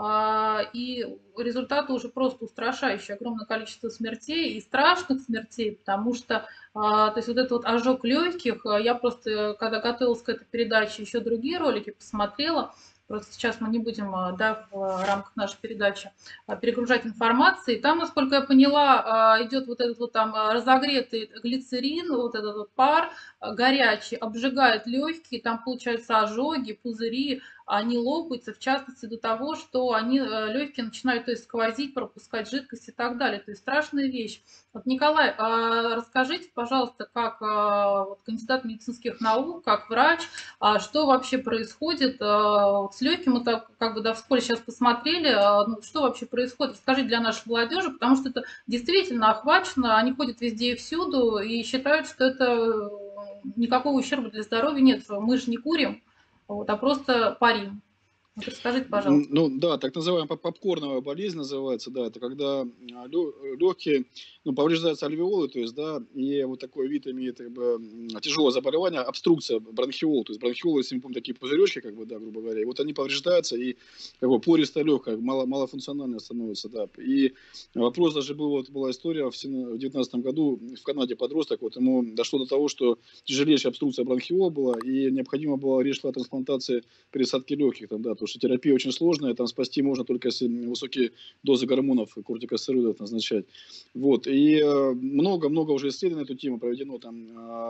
А, и результаты уже просто устрашающие. Огромное количество смертей и страшных смертей, потому что а, то есть вот этот вот ожог легких, я просто, когда готовилась к этой передаче, еще другие ролики посмотрела. Просто сейчас мы не будем, да, в рамках нашей передачи перегружать информацией. Там, насколько я поняла, идет вот этот вот там разогретый глицерин, вот этот вот пар горячий, обжигает легкие, там получаются ожоги, пузыри, они лопаются, в частности, до того, что они, легкие начинают, то есть, сквозить, пропускать жидкость и так далее. То есть страшная вещь. Вот, Николай, расскажите, пожалуйста, как вот, кандидат медицинских наук, как врач, что вообще происходит с легким? Мы так, как бы, да, вскоре сейчас посмотрели, ну, что вообще происходит. Расскажите для нашей молодежи, потому что это действительно охвачено, они ходят везде и всюду и считают, что это никакого ущерба для здоровья нет. Мы же не курим. Вот, а просто парим. Вот расскажите, пожалуйста. Ну да, так называемая попкорновая болезнь называется, да, это когда легкие, ну, повреждаются альвеолы, то есть, да, и вот такой вид имеет, как бы, тяжелое заболевание, обструкция бронхиол, то есть бронхиолы, если мы помним, такие пузыречки, как бы, да, грубо говоря, и вот они повреждаются, и как бы пористая легкая, мало, малофункциональная становится, да, и вопрос даже был, вот была история в девятнадцатом году в Канаде подросток, вот ему дошло до того, что тяжелейшая обструкция бронхиол была, и необходимо было решила трансплантация пересадки легких, там, да, потому что терапия очень сложная, там спасти можно только если высокие дозы гормонов и кортикостероидов назначать. Вот. И много-много уже исследований на эту тему проведено там,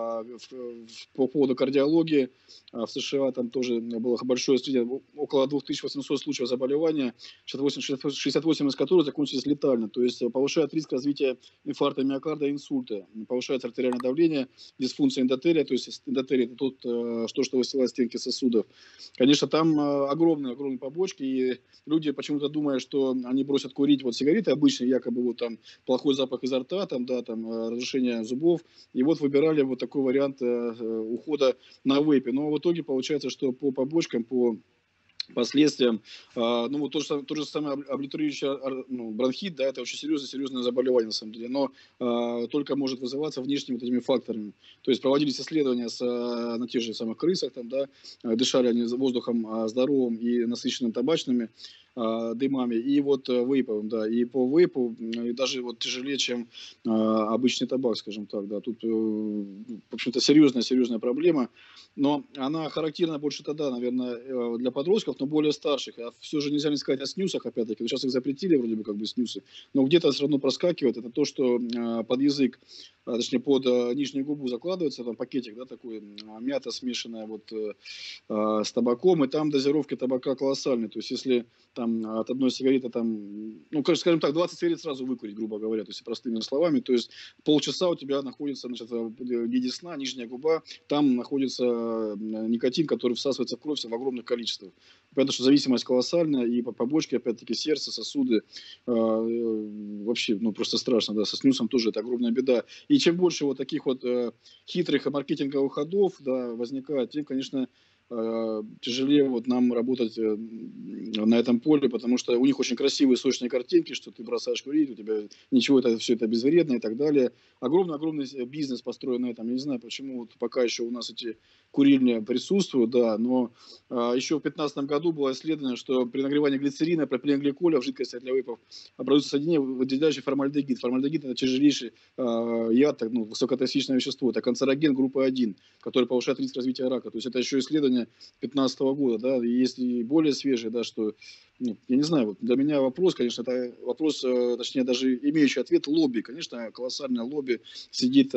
по поводу кардиологии. В США там тоже было большое исследование, около две тысячи восемьсот случаев заболевания, шестьдесят восемь из которых закончились летально. То есть повышает риск развития инфаркта миокарда и инсульта, повышается артериальное давление, дисфункция эндотелия, то есть эндотелий это тот, что, что выстилает стенки сосудов. Конечно, там огромные, огромные побочки, и люди почему-то думают, что они бросят курить вот сигареты обычные, якобы вот там плохой запах изо рта, там, да, там разрушение зубов, и вот выбирали вот такой вариант ухода на вейпе. Но в итоге получается, что по побочкам, по последствиям, ну вот то же, то же самое облитерирующий ну, бронхит, да, это очень серьезное, серьезное заболевание на самом деле, но а, только может вызываться внешними вот этими факторами. То есть проводились исследования с, на тех же самых крысах, там, да, дышали они воздухом здоровым и насыщенным табачными а, дымами, и вот вейповым, да, и по вейпу и даже вот тяжелее, чем а, обычный табак, скажем так, да, тут, в общем-то, серьезная, серьезная проблема, но она характерна больше тогда, наверное, для подростков, но более старших. А все же нельзя не сказать о снюсах, опять-таки. Сейчас их запретили, вроде бы, как бы, снюсы. Но где-то все равно проскакивает. Это то, что э, под язык, э, точнее, под э, нижнюю губу закладывается, там пакетик, да, такой, э, мята смешанная вот э, э, с табаком, и там дозировки табака колоссальные. То есть, если там от одной сигареты, там, ну, скажем так, двадцать сигарет сразу выкурить, грубо говоря, то есть, простыми словами, то есть, полчаса у тебя находится, значит, в виде сна, нижняя губа, там находится никотин, который всасывается в кровь в огромных количествах. Понятно, что зависимость колоссальная, и по побочки, опять-таки, сердце, сосуды, э, вообще, ну, просто страшно, да, со снюсом тоже это огромная беда. И чем больше вот таких вот э, хитрых маркетинговых ходов, да, возникает, тем, конечно, э, тяжелее вот нам работать э, на этом поле, потому что у них очень красивые, сочные картинки, что ты бросаешь курить, у тебя ничего, это все это безвредно и так далее. Огромный-огромный бизнес построен на этом. Я не знаю, почему вот пока еще у нас эти курильни присутствуют, да, но э, еще в две тысячи пятнадцатом году было исследовано, что при нагревании глицерина, пропиленгликоля в жидкости для вейпов образуется соединение, выделяющее формальдегид. Формальдегид – это тяжелейший э, яд, ну, высокотоксичное вещество, это канцероген группы один, который повышает риск развития рака. То есть это еще исследование две тысячи пятнадцатого года, да, и есть и более свежие, да, что, ну, я не знаю, вот для меня вопрос, конечно, это вопрос, э, точнее, даже имеющий ответ, лобби, конечно, колоссальное лобби сидит,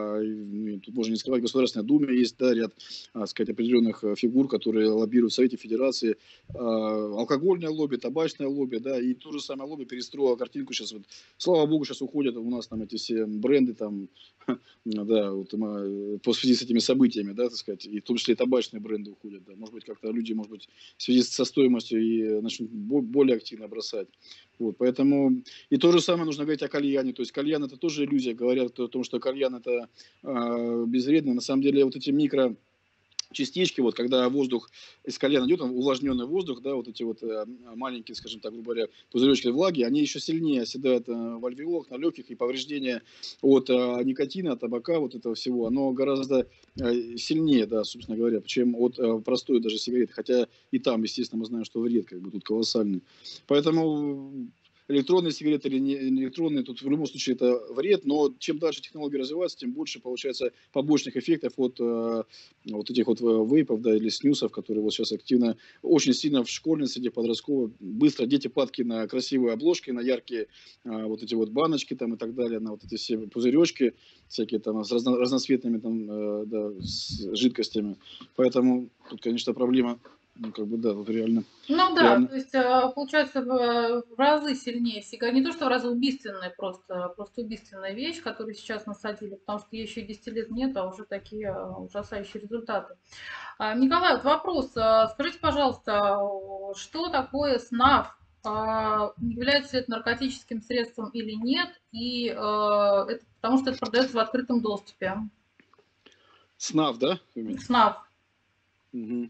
э, тут можно не скрывать, в Государственной Думе есть, да, ряд, так сказать, определенных фигур, которые лоббируют в Совете Федерации, э, алкогольное лобби, табачное лобби, да, и то же самое лобби перестроило картинку сейчас, вот, слава богу, сейчас уходят у нас там эти все бренды, там, да, вот, мы, по связи с этими событиями, да, так сказать, и в том числе и табачные бренды уходят, да, может быть, как-то люди, может быть, в связи со стоимостью и начнут более активно бросать. Вот, поэтому и то же самое нужно говорить о кальяне. То есть кальян это тоже иллюзия. Говорят о том, что кальян это э, безвредно. На самом деле вот эти микро частички, вот когда воздух из кальяна идет, увлажненный воздух, да, вот эти вот э, маленькие, скажем так, грубо говоря, пузыречки влаги, они еще сильнее оседают э, в альвеолах, на легких, и повреждение от э, никотина, от табака, вот этого всего, оно гораздо э, сильнее, да, собственно говоря, чем от э, простой даже сигареты, хотя и там, естественно, мы знаем, что вред как бы тут колоссальный. Поэтому электронные сигареты или не электронные, тут в любом случае это вред, но чем дальше технологии развиваются, тем больше получается побочных эффектов от э, вот этих вот вейпов, да, или снюсов, которые вот сейчас активно, очень сильно в школьной среде, подростковой, быстро дети падки на красивые обложки, на яркие э, вот эти вот баночки там и так далее, на вот эти все пузыречки, всякие там с разно, разноцветными там, э, да, с жидкостями. Поэтому тут, конечно, проблема. Ну, как бы, да, вот реально. Ну да, реально. то есть получается в разы сильнее сигарет. Не то, что в разы убийственная, просто, просто убийственная вещь, которую сейчас насадили, потому что ей еще десять лет нет, а уже такие ужасающие результаты. Николай, вот вопрос. Скажите, пожалуйста, что такое СНАФ? Является ли это наркотическим средством или нет? И это, потому что это продается в открытом доступе. СНАФ, да? СНАФ. Угу.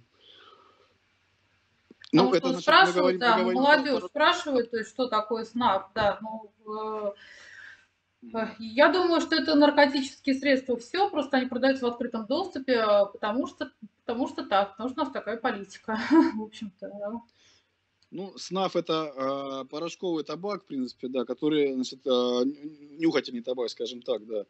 Ну, это, что значит, спрашивают, говорим, да, говорим, молодежь про... спрашивает, то есть, что такое СНАФ, да, ну, э, я думаю, что это наркотические средства, все, просто они продаются в открытом доступе, потому что, потому что так, потому что у нас такая политика, в общем-то. Да. Ну, СНАФ это э, порошковый табак, в принципе, да, который, значит, э, нюхательный табак, скажем так, да.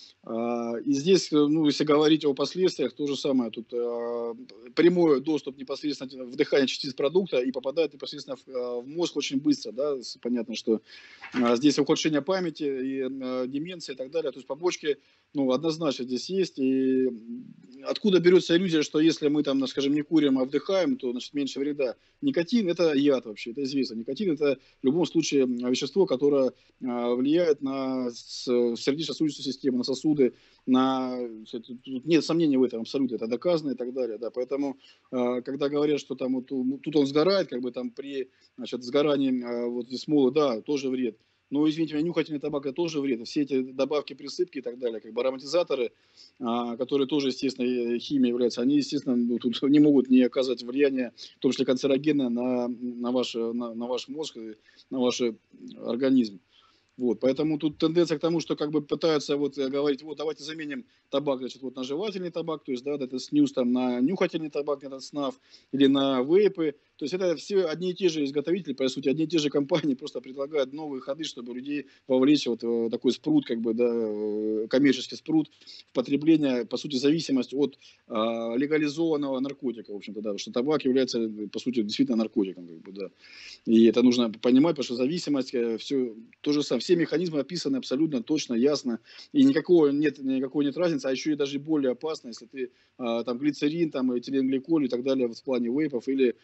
И здесь, ну, если говорить о последствиях, то же самое. Тут э, прямой доступ непосредственно вдыхания частиц продукта и попадает непосредственно в, в мозг очень быстро. Да? Понятно, что э, здесь ухудшение памяти и э, деменция и так далее. То есть побочки, ну, однозначно здесь есть. И откуда берется иллюзия, что если мы там, скажем, не курим, а вдыхаем, то, значит, меньше вреда. Никотин – это яд вообще, это известно. Никотин – это в любом случае вещество, которое э, влияет на сердечно-сосудистую систему, на сосуды. На... Тут нет сомнений в этом абсолютно, это доказано и так далее. Да. Поэтому, когда говорят, что там вот, тут он сгорает, как бы там при, значит, сгорании вот смолы, да, тоже вред. Но, извините меня, нюхательный табак – это тоже вред. Все эти добавки, присыпки и так далее, как бы ароматизаторы, которые тоже, естественно, химией являются, они, естественно, тут не могут не оказывать влияние, в том числе канцерогена, на, на, ваш, на, на ваш мозг, на ваш организм. Вот, поэтому тут тенденция к тому, что как бы пытаются вот говорить, вот давайте заменим табак, значит, вот на жевательный табак, то есть, да, это снюс там на нюхательный табак, этот СНАФ, или на вейпы. То есть это все одни и те же изготовители, по сути, одни и те же компании просто предлагают новые ходы, чтобы людей вовлечь вот в такой спрут, как бы, да, коммерческий спрут в потребление, по сути, зависимость от а, легализованного наркотика, в общем-то, да, потому что табак является, по сути, действительно наркотиком, как бы, да. И это нужно понимать, потому что зависимость, все то же самое. Все механизмы описаны абсолютно точно, ясно, и никакого нет, никакой нет разницы, а еще и даже более опасно, если ты а, там глицерин, там, этиленгликоль и так далее в плане вейпов или а,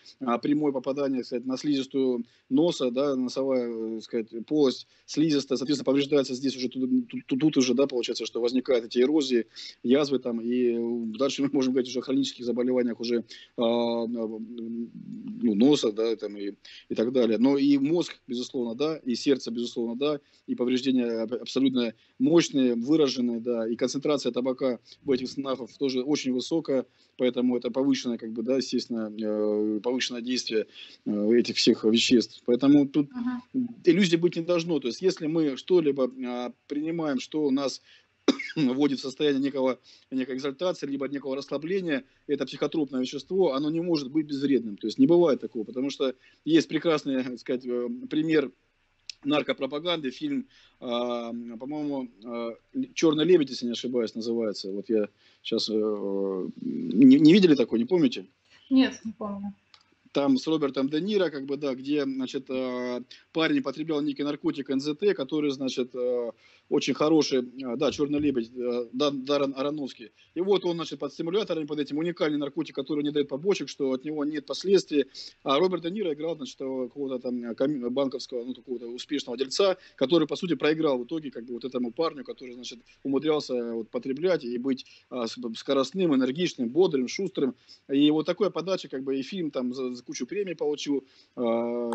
прямое попадание, кстати, на слизистую носа, да, носовая, так сказать, полость слизистая, соответственно, повреждается здесь уже, тут, тут, тут уже, да, получается, что возникают эти эрозии, язвы там, и дальше мы можем говорить уже о хронических заболеваниях уже а, ну, носа, да, там, и, и так далее. Но и мозг, безусловно, да, и сердце, безусловно, да, и повреждения абсолютно мощные, выраженные, да, и концентрация табака в этих снафах тоже очень высокая, поэтому это повышенное, как бы, да, естественно, повышенное действие этих всех веществ. Поэтому тут uh-huh. иллюзий быть не должно. То есть, если мы что-либо принимаем, что у нас вводит в состояние некого, некой экзальтации, либо некого расслабления, это психотропное вещество, оно не может быть безвредным. То есть не бывает такого, потому что есть прекрасный, так сказать, пример наркопропаганды, фильм, э, по-моему, э, «Черный лебедь», если не ошибаюсь, называется. Вот я сейчас... Э, не, не видели такой, не помните? Нет, не помню. Там с Робертом Де Ниро, как бы, да, где, значит, парень потреблял некий наркотик эн зэ тэ, который, значит, очень хороший, да, «Черный лебедь», да, Даррен Аронофски. И вот он, значит, под стимуляторами, под этим уникальный наркотик, который не дает побочек, что от него нет последствий. А Роберт Де Ниро играл, значит, какого-то там банковского, ну, такого-то успешного дельца, который, по сути, проиграл в итоге, как бы, вот этому парню, который, значит, умудрялся вот, потреблять и быть а, скоростным, энергичным, бодрым, шустрым. И вот такая подача, как бы, и фильм там за, за кучу премий получил, а,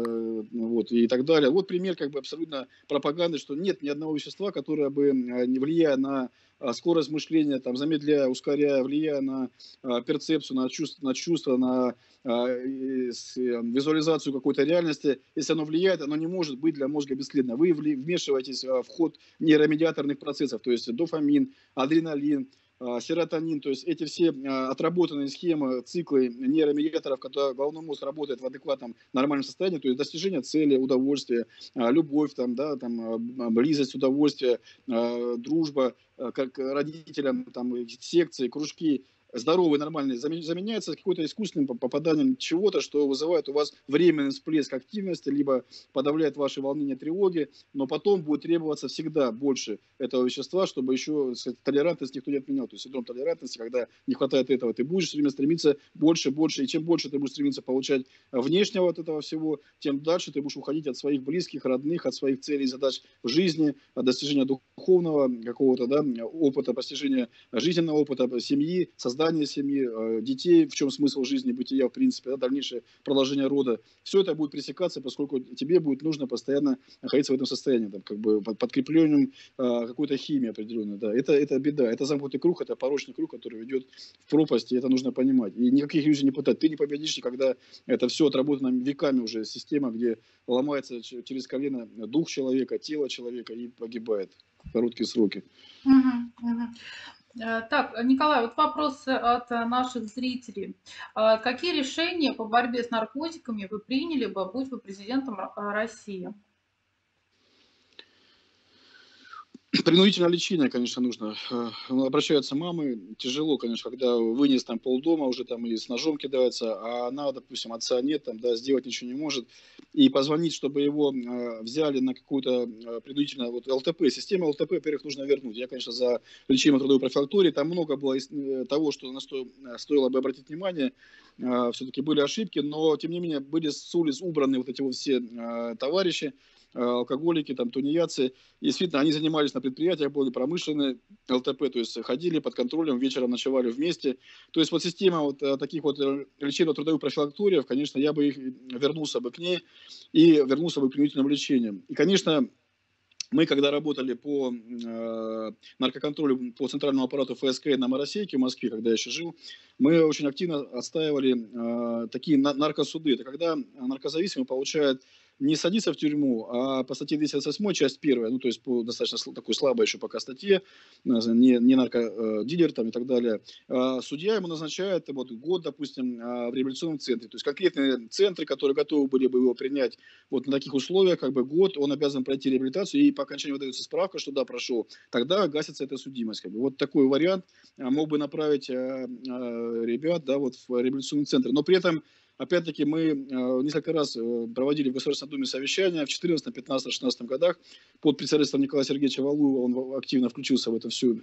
вот, и так далее. Вот пример, как бы, абсолютно пропаганды, что нет ни одного вещества, которое бы, не влияя на скорость мышления, там, замедляя, ускоряя, влияя на а, перцепцию, на чувство, на, чувство, на а, и, с, визуализацию какой-то реальности, если оно влияет, оно не может быть для мозга бесследно. Вы вмешиваетесь в ход нейромедиаторных процессов, то есть дофамин, адреналин, серотонин, то есть эти все отработанные схемы, циклы нейромедиаторов, когда головной мозг работает в адекватном, нормальном состоянии, то есть достижение цели, удовольствие, любовь, там, да, там, близость, удовольствие, дружба, как родителям, там, секции, кружки, здоровый, нормальный, заменяется какой-то искусственным попаданием чего-то, что вызывает у вас временный всплеск активности, либо подавляет ваши волнения, тревоги, но потом будет требоваться всегда больше этого вещества, чтобы еще, сказать, толерантность никто не отменял. То есть синдром толерантности, когда не хватает этого, ты будешь все время стремиться больше, больше, и чем больше ты будешь стремиться получать внешнего от этого всего, тем дальше ты будешь уходить от своих близких, родных, от своих целей и задач в жизни, от достижения духовного какого-то, да, опыта, постижения жизненного опыта, семьи, создания семьи, детей, в чем смысл жизни, бытия, в принципе, да, дальнейшее продолжение рода. Все это будет пресекаться, поскольку тебе будет нужно постоянно находиться в этом состоянии, там, как бы под подкреплением а, какой-то химии определенной. Да. Это, это беда, это замкнутый круг, это порочный круг, который ведет в пропасть, и это нужно понимать. И никаких иллюзий не пытать. Ты не победишь никогда. Это все отработано веками уже система, где ломается через колено дух человека, тело человека и погибает в короткие сроки. Угу, угу. Так, Николай, вот вопросы от наших зрителей. Какие решения по борьбе с наркотиками вы приняли бы, будь вы президентом России? Принудительное лечение, конечно, нужно. Обращаются мамы, тяжело, конечно, когда вынес там полдома, уже там и с ножом кидается, а она, допустим, отца нет, там, да, сделать ничего не может. И позвонить, чтобы его взяли на какую-то принудительную, вот эл тэ пэ, систему эл тэ пэ, во-первых, нужно вернуть. Я, конечно, за лечение трудовой профилактории, там много было того, что на что стоило бы обратить внимание, все-таки были ошибки, но, тем не менее, были с улиц убраны вот эти вот все товарищи, алкоголики, там, тунеядцы. И действительно, они занимались на предприятиях, были промышленные эл тэ пэ, то есть ходили под контролем, вечером ночевали вместе. То есть вот система вот таких вот лечебно-трудовых профилакториев, конечно, я бы их вернулся бы к ней и вернулся бы к принудительному лечению. И, конечно, мы, когда работали по э, наркоконтролю по центральному аппарату эф эс ка на Моросейке в Москве, когда я еще жил, мы очень активно отстаивали э, такие наркосуды. Это когда наркозависимый получает не садиться в тюрьму, а по статье двести двадцать восемь, часть первая, ну, то есть по достаточно такой слабой еще пока статье, не, не наркодилер там и так далее, судья ему назначает вот, год, допустим, в реабилитационном центре. То есть конкретные центры, которые готовы были бы его принять вот на таких условиях, как бы год, он обязан пройти реабилитацию, и по окончании выдается справка, что да, прошел, тогда гасится эта судимость. Как бы. Вот такой вариант мог бы направить ребят, да, вот в реабилитационный центр. Но при этом опять-таки, мы несколько раз проводили в Государственной Думе совещания в четырнадцатом, пятнадцатом, шестнадцатом годах под председательством Николая Сергеевича Валуева, он активно включился в эту всю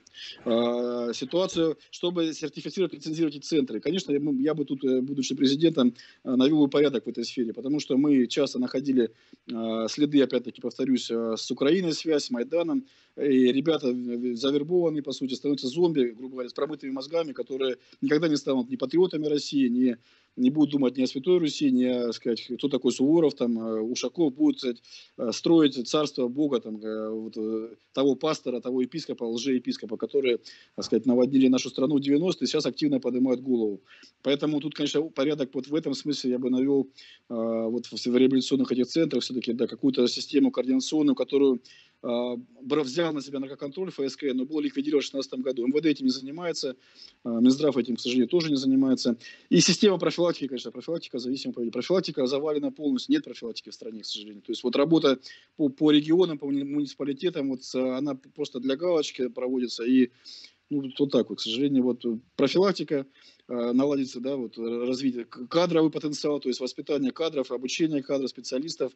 э, ситуацию, чтобы сертифицировать, лицензировать эти центры. Конечно, я, я бы тут, будучи президентом, навел бы порядок в этой сфере, потому что мы часто находили э, следы, опять-таки, повторюсь, с Украиной связь, с Майданом, и ребята завербованные, по сути, становятся зомби, грубо говоря, с промытыми мозгами, которые никогда не станут ни патриотами России, ни не будут думать ни о Святой Руси, ни о, сказать, кто такой Суворов, там, Ушаков, будут, сказать, строить царство Бога, там, вот, того пастора, того епископа, лжеепископа, которые, так сказать, наводнили нашу страну в девяностые, сейчас активно поднимают голову. Поэтому тут, конечно, порядок вот в этом смысле я бы навел вот в реабилитационных этих центрах все-таки, да, какую-то систему координационную, которую взял на себя наркоконтроль ФСК, но был ликвидирован в две тысячи шестнадцатом году. МВД этим не занимается, Минздрав этим, к сожалению, тоже не занимается. И система профилактики, конечно, профилактика зависимого поведения. Профилактика завалена полностью, нет профилактики в стране, к сожалению. То есть вот работа по, по регионам, по муниципалитетам, вот она просто для галочки проводится. И ну, вот так вот, к сожалению, вот профилактика наладится, да, вот развитие кадровый потенциал, то есть воспитание кадров, обучение кадров, специалистов,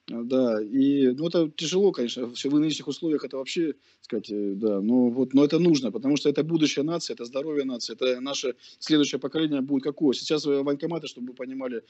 да, и ну, это тяжело, конечно, в нынешних условиях это вообще, сказать, да, но вот, но это нужно, потому что это будущее нации, это здоровье нации, это наше следующее поколение будет какое. Сейчас военкоматы, чтобы вы понимали,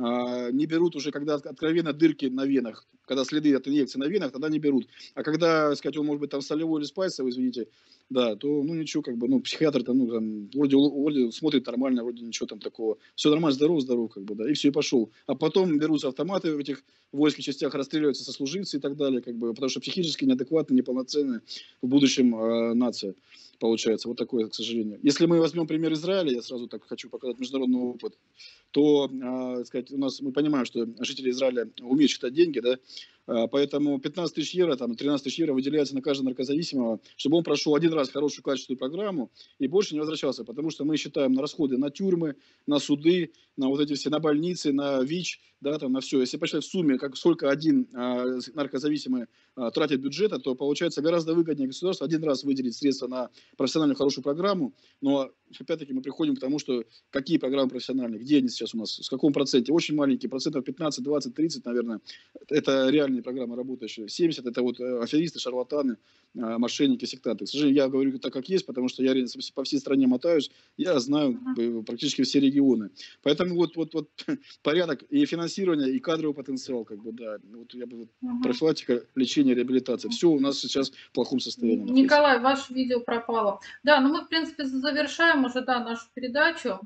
не берут уже, когда откровенно дырки на венах, когда следы от инъекций на венах, тогда не берут, а когда, сказать, он может быть там солевой или спайсовый, извините, да, то, ну, ничего, как бы, ну, психиатр там, ну, там, вроде, вроде смотрит нормально, вроде ничего там такого, все нормально, здоров, здоров, как бы, да, и все, и пошел. А потом берутся автоматы в этих войских частях, расстреливаются сослуживцы и так далее, как бы, потому что психически неадекватно, неполноценная в будущем э, нация получается, вот такое, к сожалению. Если мы возьмем пример Израиля, я сразу так хочу показать международный опыт, то, э, сказать, у нас, мы понимаем, что жители Израиля умеют считать деньги, да, э, поэтому пятнадцать тысяч евро, там, тринадцать тысяч евро выделяется на каждого наркозависимого, чтобы он прошел один раз хорошую качественную программу и больше не возвращался, потому что мы считаем на расходы на тюрьмы, на суды, на вот эти все, на больницы, на ВИЧ, да, там, на все. Если посчитать в сумме, как, сколько один э, наркозависимый э, тратит бюджета, то получается гораздо выгоднее государству один раз выделить средства на профессиональную хорошую программу, но опять-таки мы приходим к тому, что какие программы профессиональные, где они сейчас у нас, с каком проценте, очень маленькие, процентов пятнадцать, двадцать, тридцать, наверное, это реальные программы работающие, семьдесят это вот аферисты, шарлатаны, мошенники, сектанты. К сожалению, я говорю так, как есть, потому что я по всей стране мотаюсь, я знаю практически все регионы. Поэтому вот, вот, вот порядок и финансирование, и кадровый потенциал, как бы, да, вот я бы, вот, профилактика, лечение, реабилитация, все у нас сейчас в плохом состоянии. Николай, ваше видео пропало. Да, ну мы, в принципе, завершаем уже, да, нашу передачу.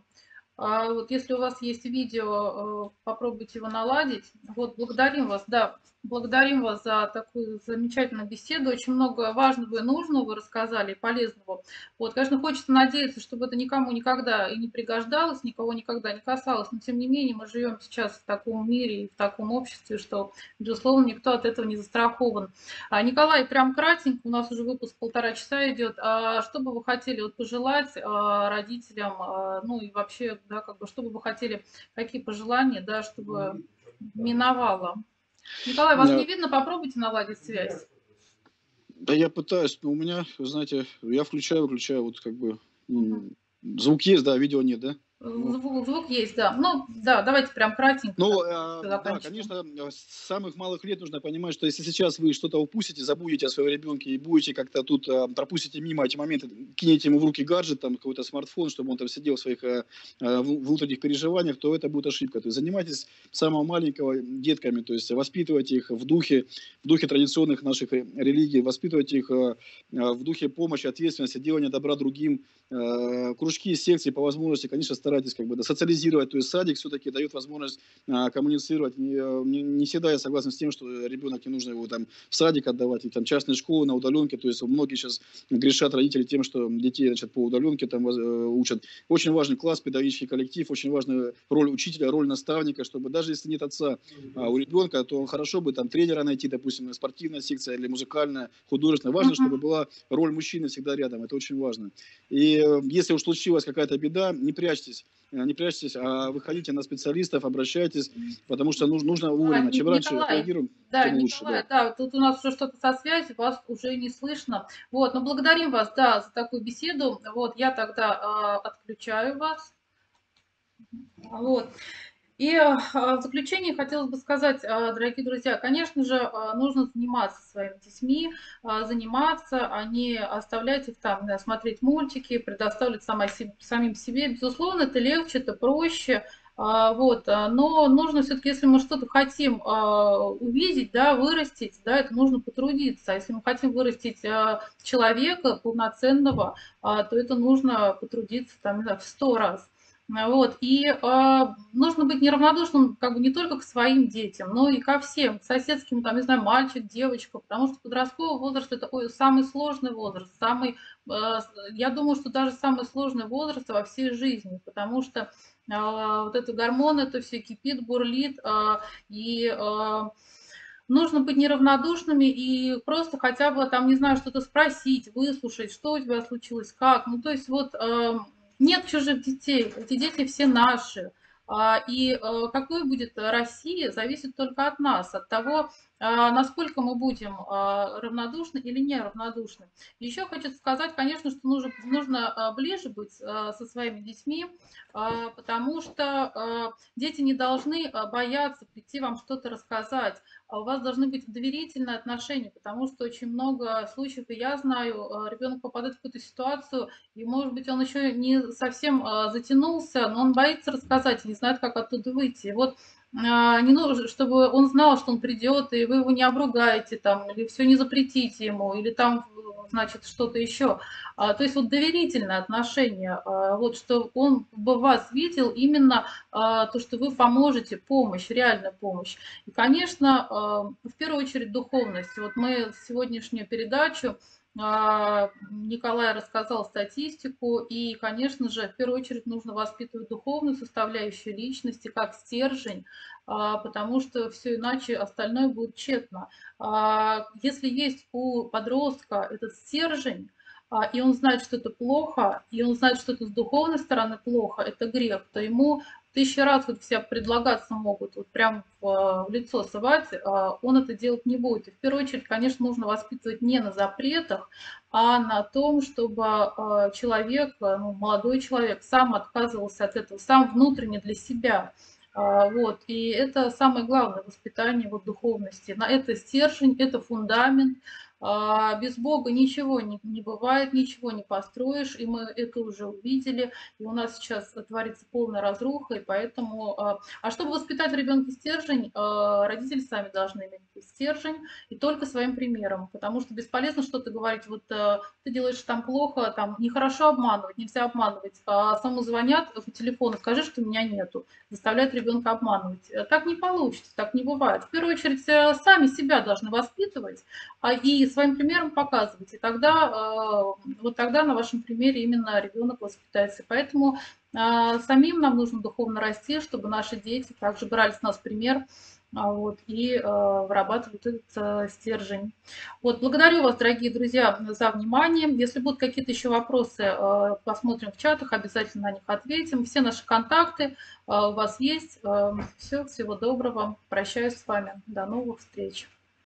А вот если у вас есть видео, попробуйте его наладить. Вот, благодарим вас, да, благодарим вас за такую замечательную беседу. Очень много важного и нужного вы рассказали, полезного. Вот, конечно, хочется надеяться, чтобы это никому никогда и не пригождалось, никого никогда не касалось. Но, тем не менее, мы живем сейчас в таком мире и в таком обществе, что, безусловно, никто от этого не застрахован. А, Николай, прям кратенько, у нас уже выпуск полтора часа идет. А что бы вы хотели вот пожелать а, родителям, а, ну и вообще, да, как бы, что бы вы хотели, какие пожелания, да, чтобы миновало? Николай, вас да. не видно, попробуйте наладить связь. Да я пытаюсь, но у меня, знаете, я включаю, выключаю, вот как бы, угу. Звук есть, да, видео нет, да? Звук, звук есть, да. Ну, да, давайте прям кратенько. Ну, а, да, конечно, с самых малых лет нужно понимать, что если сейчас вы что-то упустите, забудете о своем ребенке и будете как-то тут, а, пропустите мимо эти моменты, кинете ему в руки гаджет, там, какой-то смартфон, чтобы он там сидел в своих а, внутренних переживаниях, то это будет ошибка. То есть занимайтесь с самого маленького детками, то есть воспитывайте их в духе, в духе традиционных наших религий, воспитывайте их а, в духе помощи, ответственности, делания добра другим, а, кружки, секции по возможности, конечно, старайтесь как бы да, социализировать, то есть садик все-таки дает возможность а, коммуницировать. Не, не, не всегда я согласен с тем, что ребенок не нужно его там в садик отдавать, и там частные школы на удаленке, то есть многие сейчас грешат родители тем, что детей, значит, по удаленке там э, учат. Очень важный класс, педагогический коллектив, очень важная роль учителя, роль наставника, чтобы даже если нет отца а, у ребенка, то хорошо бы там тренера найти, допустим, спортивная секция или музыкальная, художественная. Важно, uh-huh. чтобы была роль мужчины всегда рядом, это очень важно. И э, если уж случилась какая-то беда, не прячьтесь. Не прячьтесь, а выходите на специалистов, обращайтесь, потому что нужно, нужно вовремя. Чем раньше реагируем, да, тем Николай, лучше. Да. да, тут у нас уже что-то со связью, вас уже не слышно. Вот, но благодарим вас, да, за такую беседу. Вот, я тогда э, отключаю вас. Вот. И в заключение хотелось бы сказать, дорогие друзья, конечно же, нужно заниматься своими детьми, заниматься, а не оставлять их там, смотреть мультики, предоставлять самим себе. Безусловно, это легче, это проще. Вот, но нужно все-таки, если мы что-то хотим увидеть, да, вырастить, да, это нужно потрудиться. А если мы хотим вырастить человека полноценного, то это нужно потрудиться там, не знаю, в сто раз. Вот. И э, нужно быть неравнодушным как бы не только к своим детям, но и ко всем, к соседским, там, не знаю, мальчик, девочка, потому что подростковый возраст – это ой, самый сложный возраст, самый, э, я думаю, что даже самый сложный возраст во всей жизни, потому что э, вот это гормоны, это все кипит, бурлит, э, и э, нужно быть неравнодушными и просто хотя бы, там, не знаю, что-то спросить, выслушать, что у тебя случилось, как, ну, то есть вот… Э, нет чужих детей, эти дети все наши. И какой будет Россия, зависит только от нас, от того, насколько мы будем равнодушны или неравнодушны. Еще хочу сказать, конечно, что нужно, нужно ближе быть со своими детьми, потому что дети не должны бояться прийти вам что-то рассказать. У вас должны быть доверительные отношения, потому что очень много случаев, и я знаю, ребенок попадает в какую-то ситуацию, и, может быть, он еще не совсем затянулся, но он боится рассказать, не знает, как оттуда выйти. И вот не нужно, чтобы он знал, что он придет, и вы его не обругаете, там, или все не запретите ему, или там, значит, что-то еще. То есть вот доверительное отношение, вот, что он бы вас видел именно то, что вы поможете, помощь, реальная помощь. И, конечно, в первую очередь духовность. Вот мы сегодняшнюю передачу, Николай рассказал статистику, и, конечно же, в первую очередь нужно воспитывать духовную составляющую личности как стержень, потому что все иначе остальное будет тщетно. Если есть у подростка этот стержень, и он знает, что это плохо, и он знает, что это с духовной стороны плохо, это грех, то ему тысячи раз вот все предлагаться могут, вот прям в, в лицо совать, он это делать не будет. И в первую очередь, конечно, нужно воспитывать не на запретах, а на том, чтобы человек, ну, молодой человек, сам отказывался от этого, сам внутренне для себя. Вот. И это самое главное воспитание вот, духовности. На это стержень, это фундамент. Без Бога ничего не, не бывает, ничего не построишь, и мы это уже увидели, и у нас сейчас творится полная разруха, и поэтому… А чтобы воспитать в ребенке стержень, родители сами должны иметь стержень, и только своим примером, потому что бесполезно что-то говорить, вот ты делаешь там плохо, там нехорошо обманывать, нельзя обманывать, а самому звонят по телефону, скажи, что меня нету, заставляют ребенка обманывать. Так не получится, так не бывает. В первую очередь сами себя должны воспитывать, и своим примером показывать, и тогда, вот тогда на вашем примере именно ребенок воспитается. Поэтому самим нам нужно духовно расти, чтобы наши дети также брали с нас пример, вот, и вырабатывают этот стержень. Вот, благодарю вас, дорогие друзья, за внимание. Если будут какие-то еще вопросы, посмотрим в чатах, обязательно на них ответим. Все наши контакты у вас есть. Все, всего доброго. Прощаюсь с вами. До новых встреч.